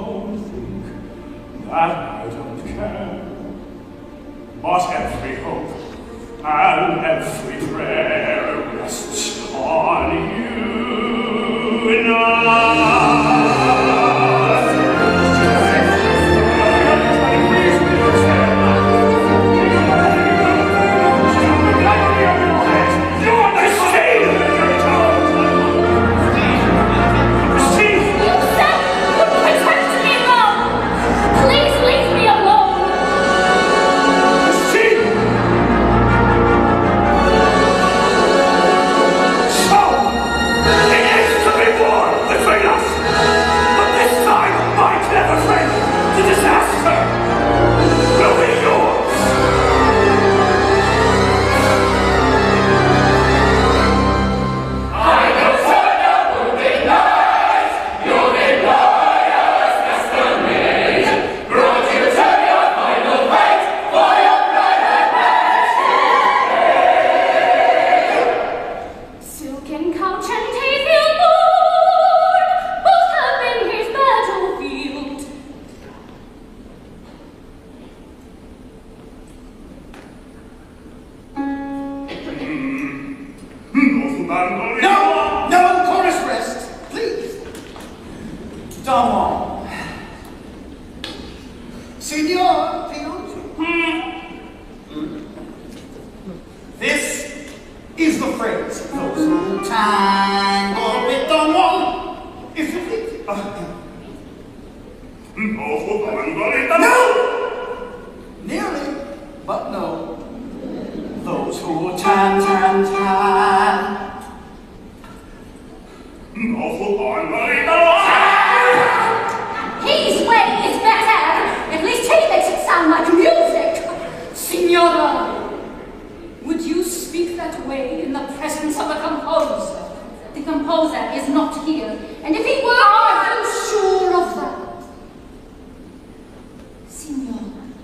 don't think that I don't care. But every hope and every prayer rests on you now. No! No! Chorus rest! Please! Domo. Signor Pioggi. Hmm. This is the phrase. Those who tangle with Domo. If you think... Uh, no! Nearly, but no. Those who tan, tan, tan. His way is better. At least he makes it sound like music. Signora, would you speak that way in the presence of a composer? The composer is not here. And if he were, are you sure of that? Signora.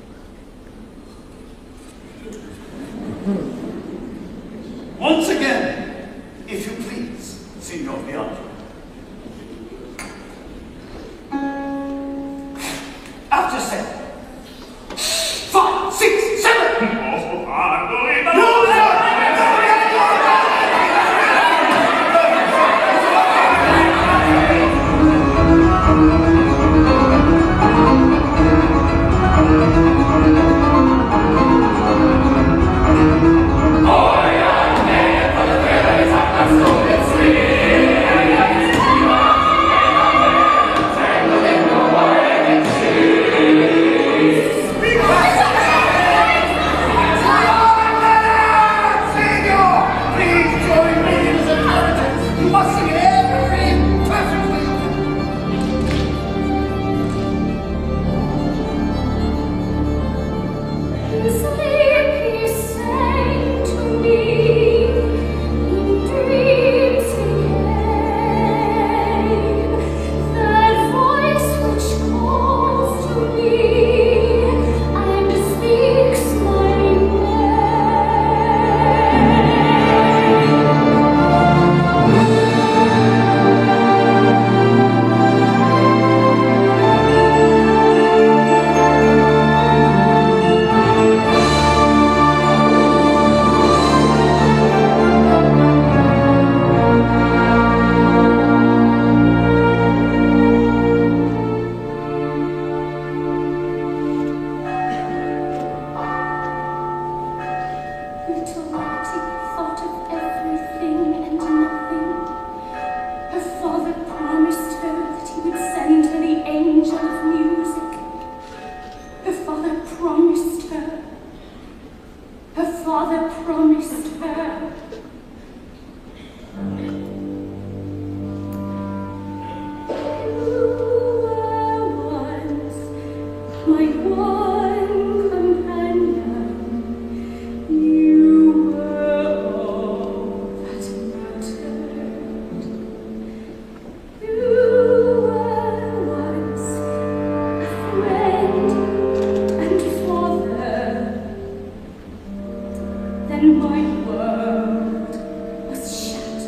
Once again, if you please, Signor Pioggi. After seven. Five, six, seven! No,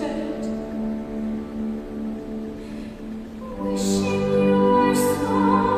Wishing you were so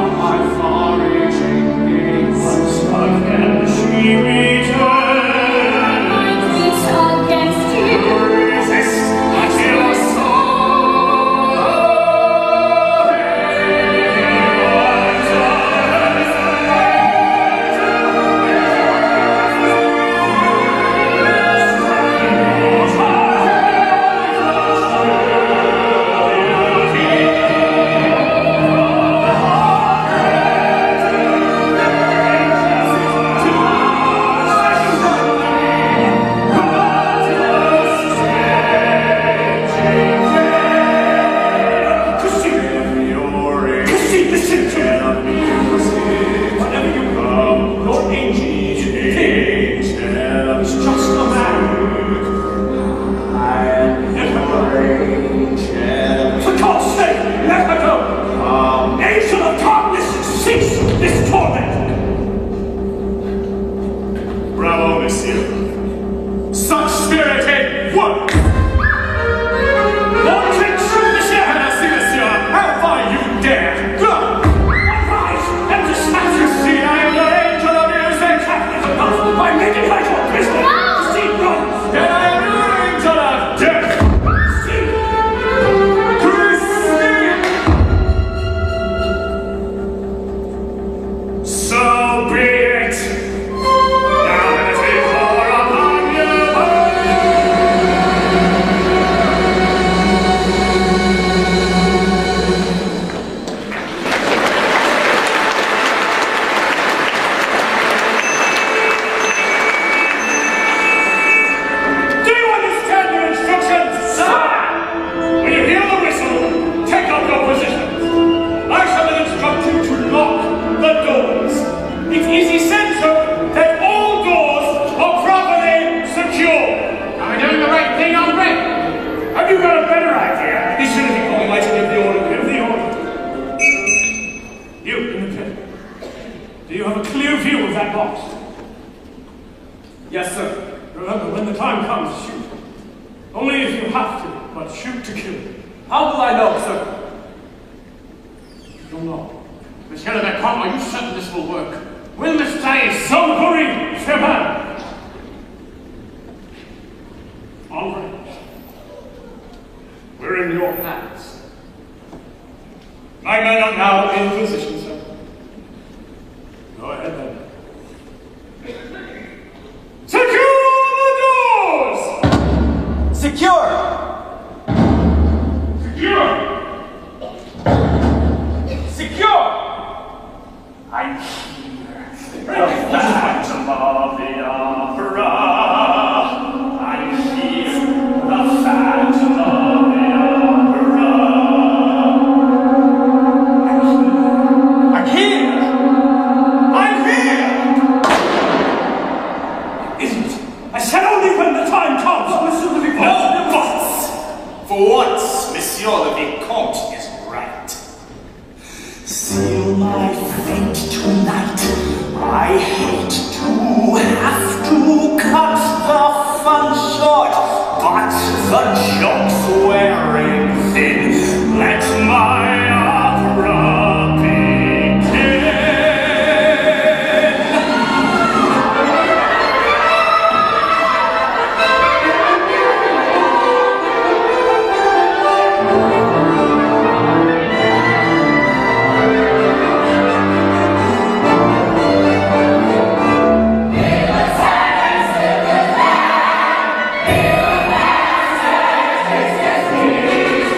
Thank you.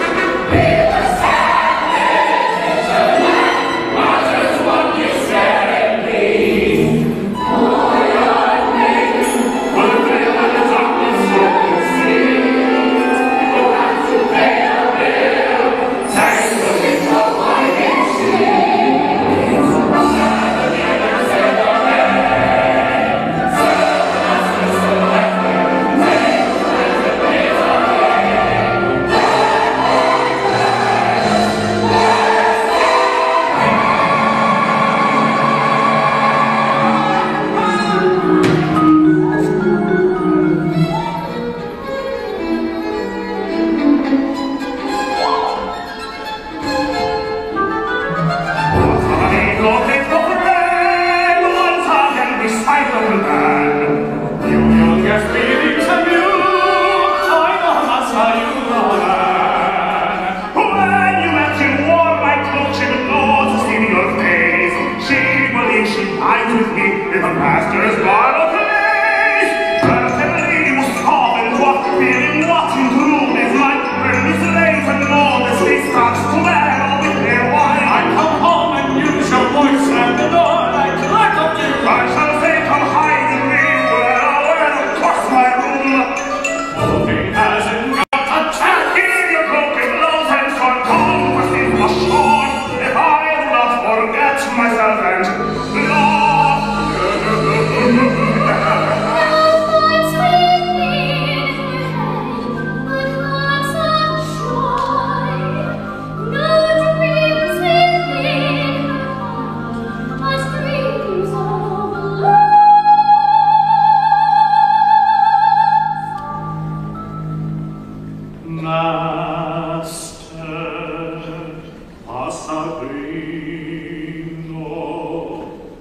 with me in the master's bridal place. Certainly you saw and what feeling, what in truth is my early slaves and modesty starts to battle with their wine. I come home and use your voice at the door like lack of you. I shall say come hide in me where, where of course my room. Nothing hasn't got a chance. Hear your broken blows and short converses must shorn. If I do not forget myself and love. Thoughts within her head, but hearts of joy. No dreams within her heart, but dreams of love. Master, Passarino,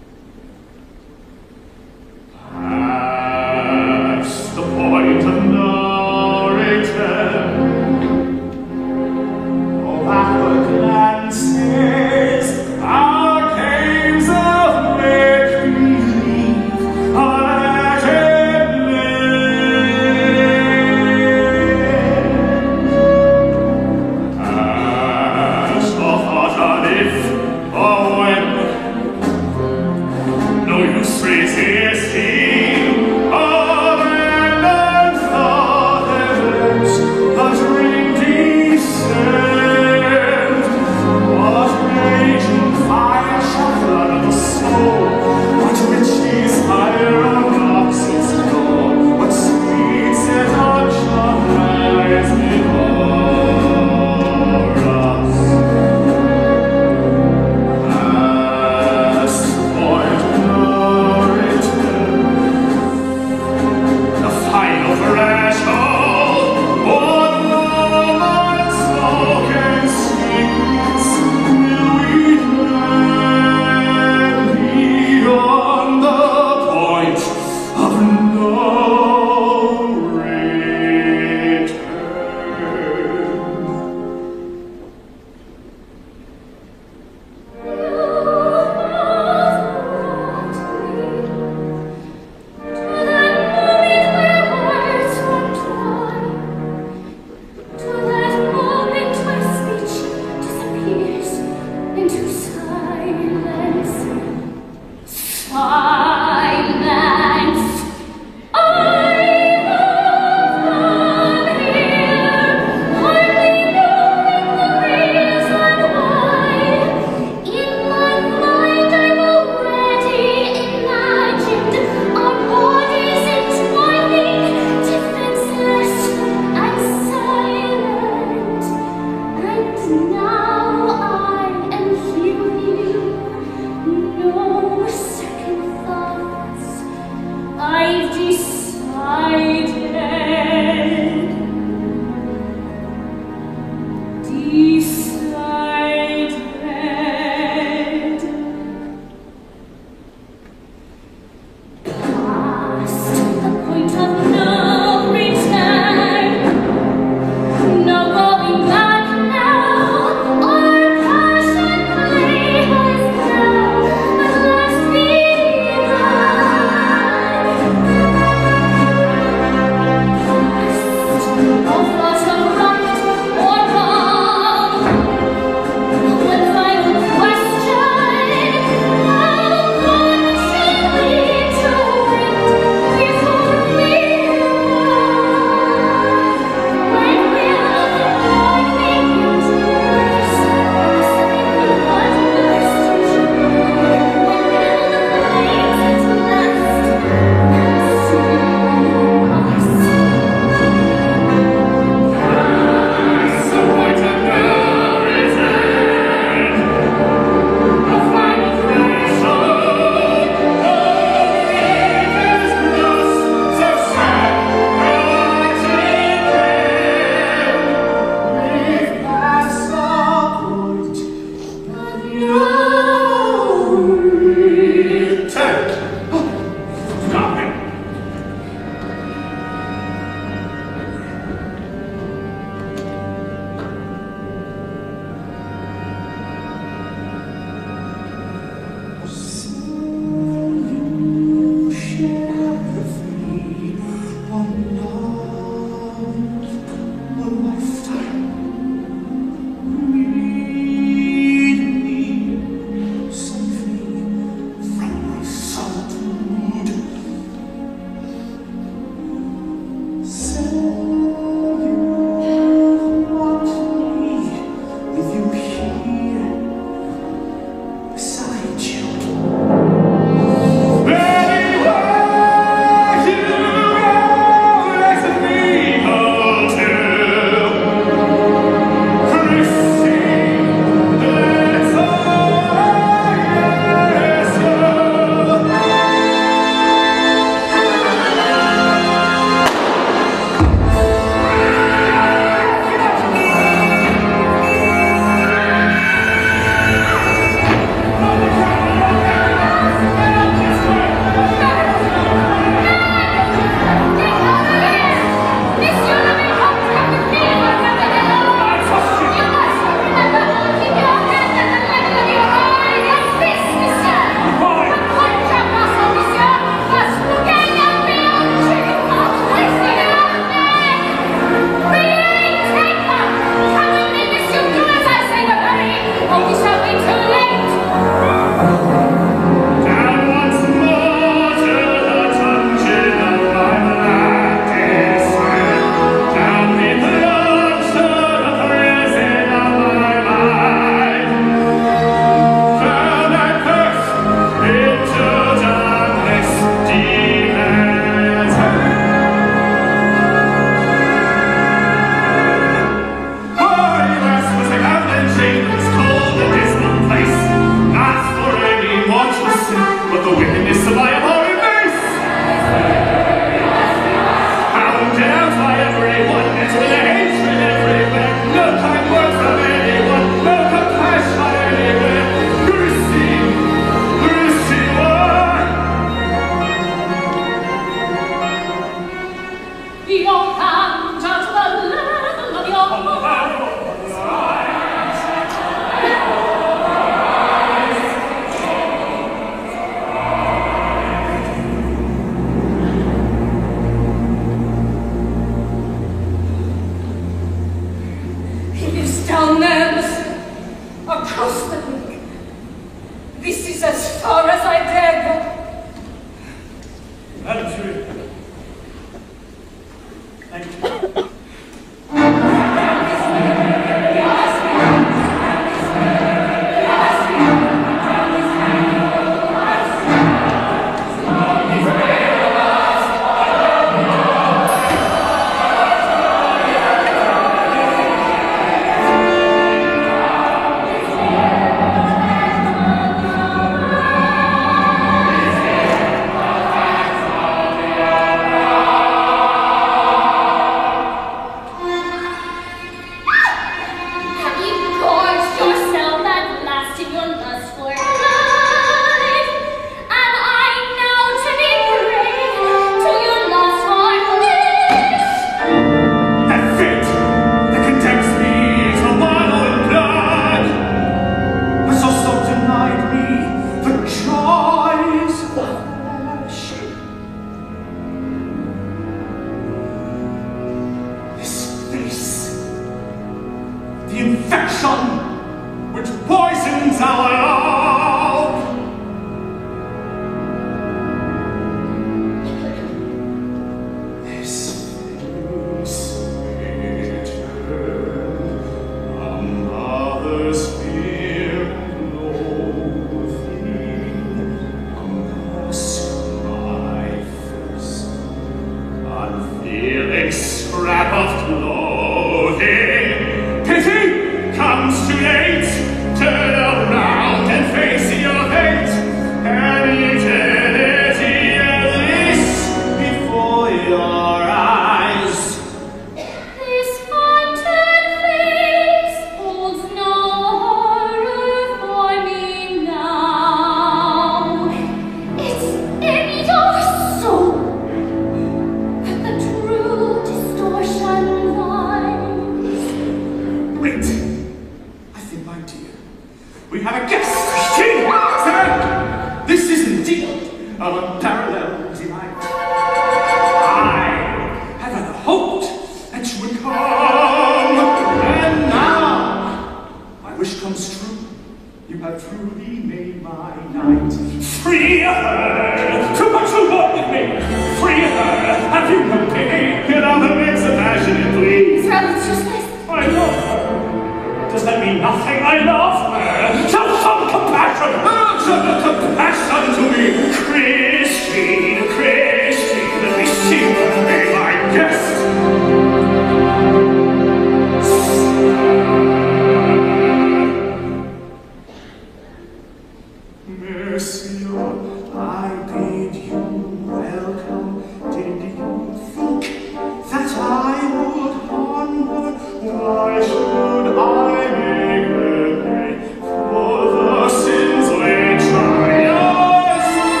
For the sins we try us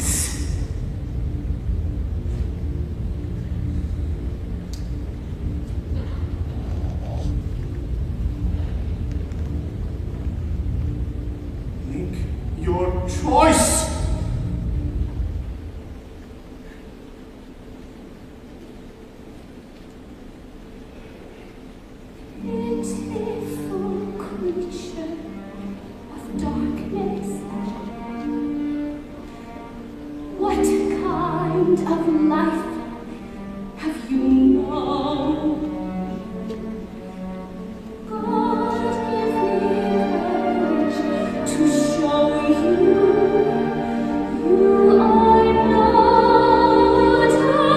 Silence. Make your choice. Beautiful creature of darkness, what kind of life have you known? God give me courage to show you you are not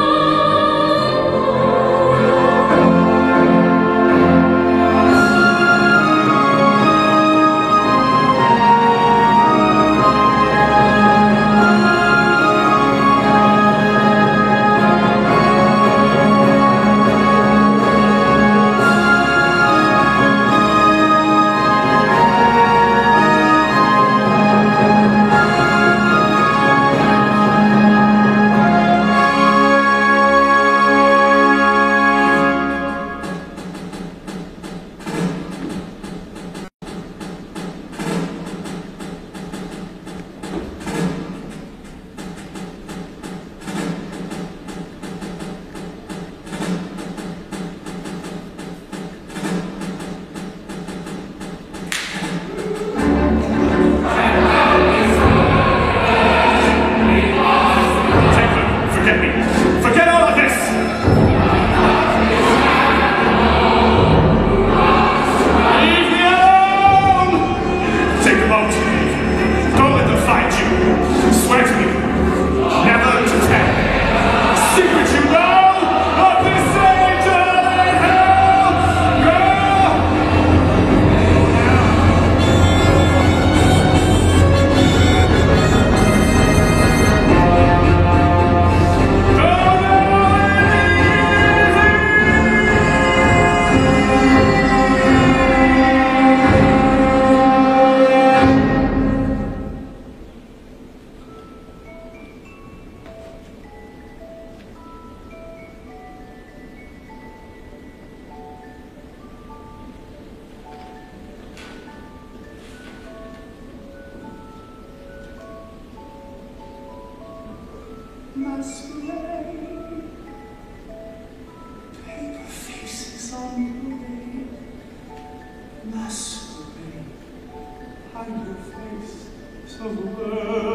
Forget me. Forget all of this! Leave me alone! Take the boat. Don't let them find you. Swear to me, never to tell. The secret you know of this angel in hell! Masquerade. Paper faces on parade. Masquerade. Hide your face so the world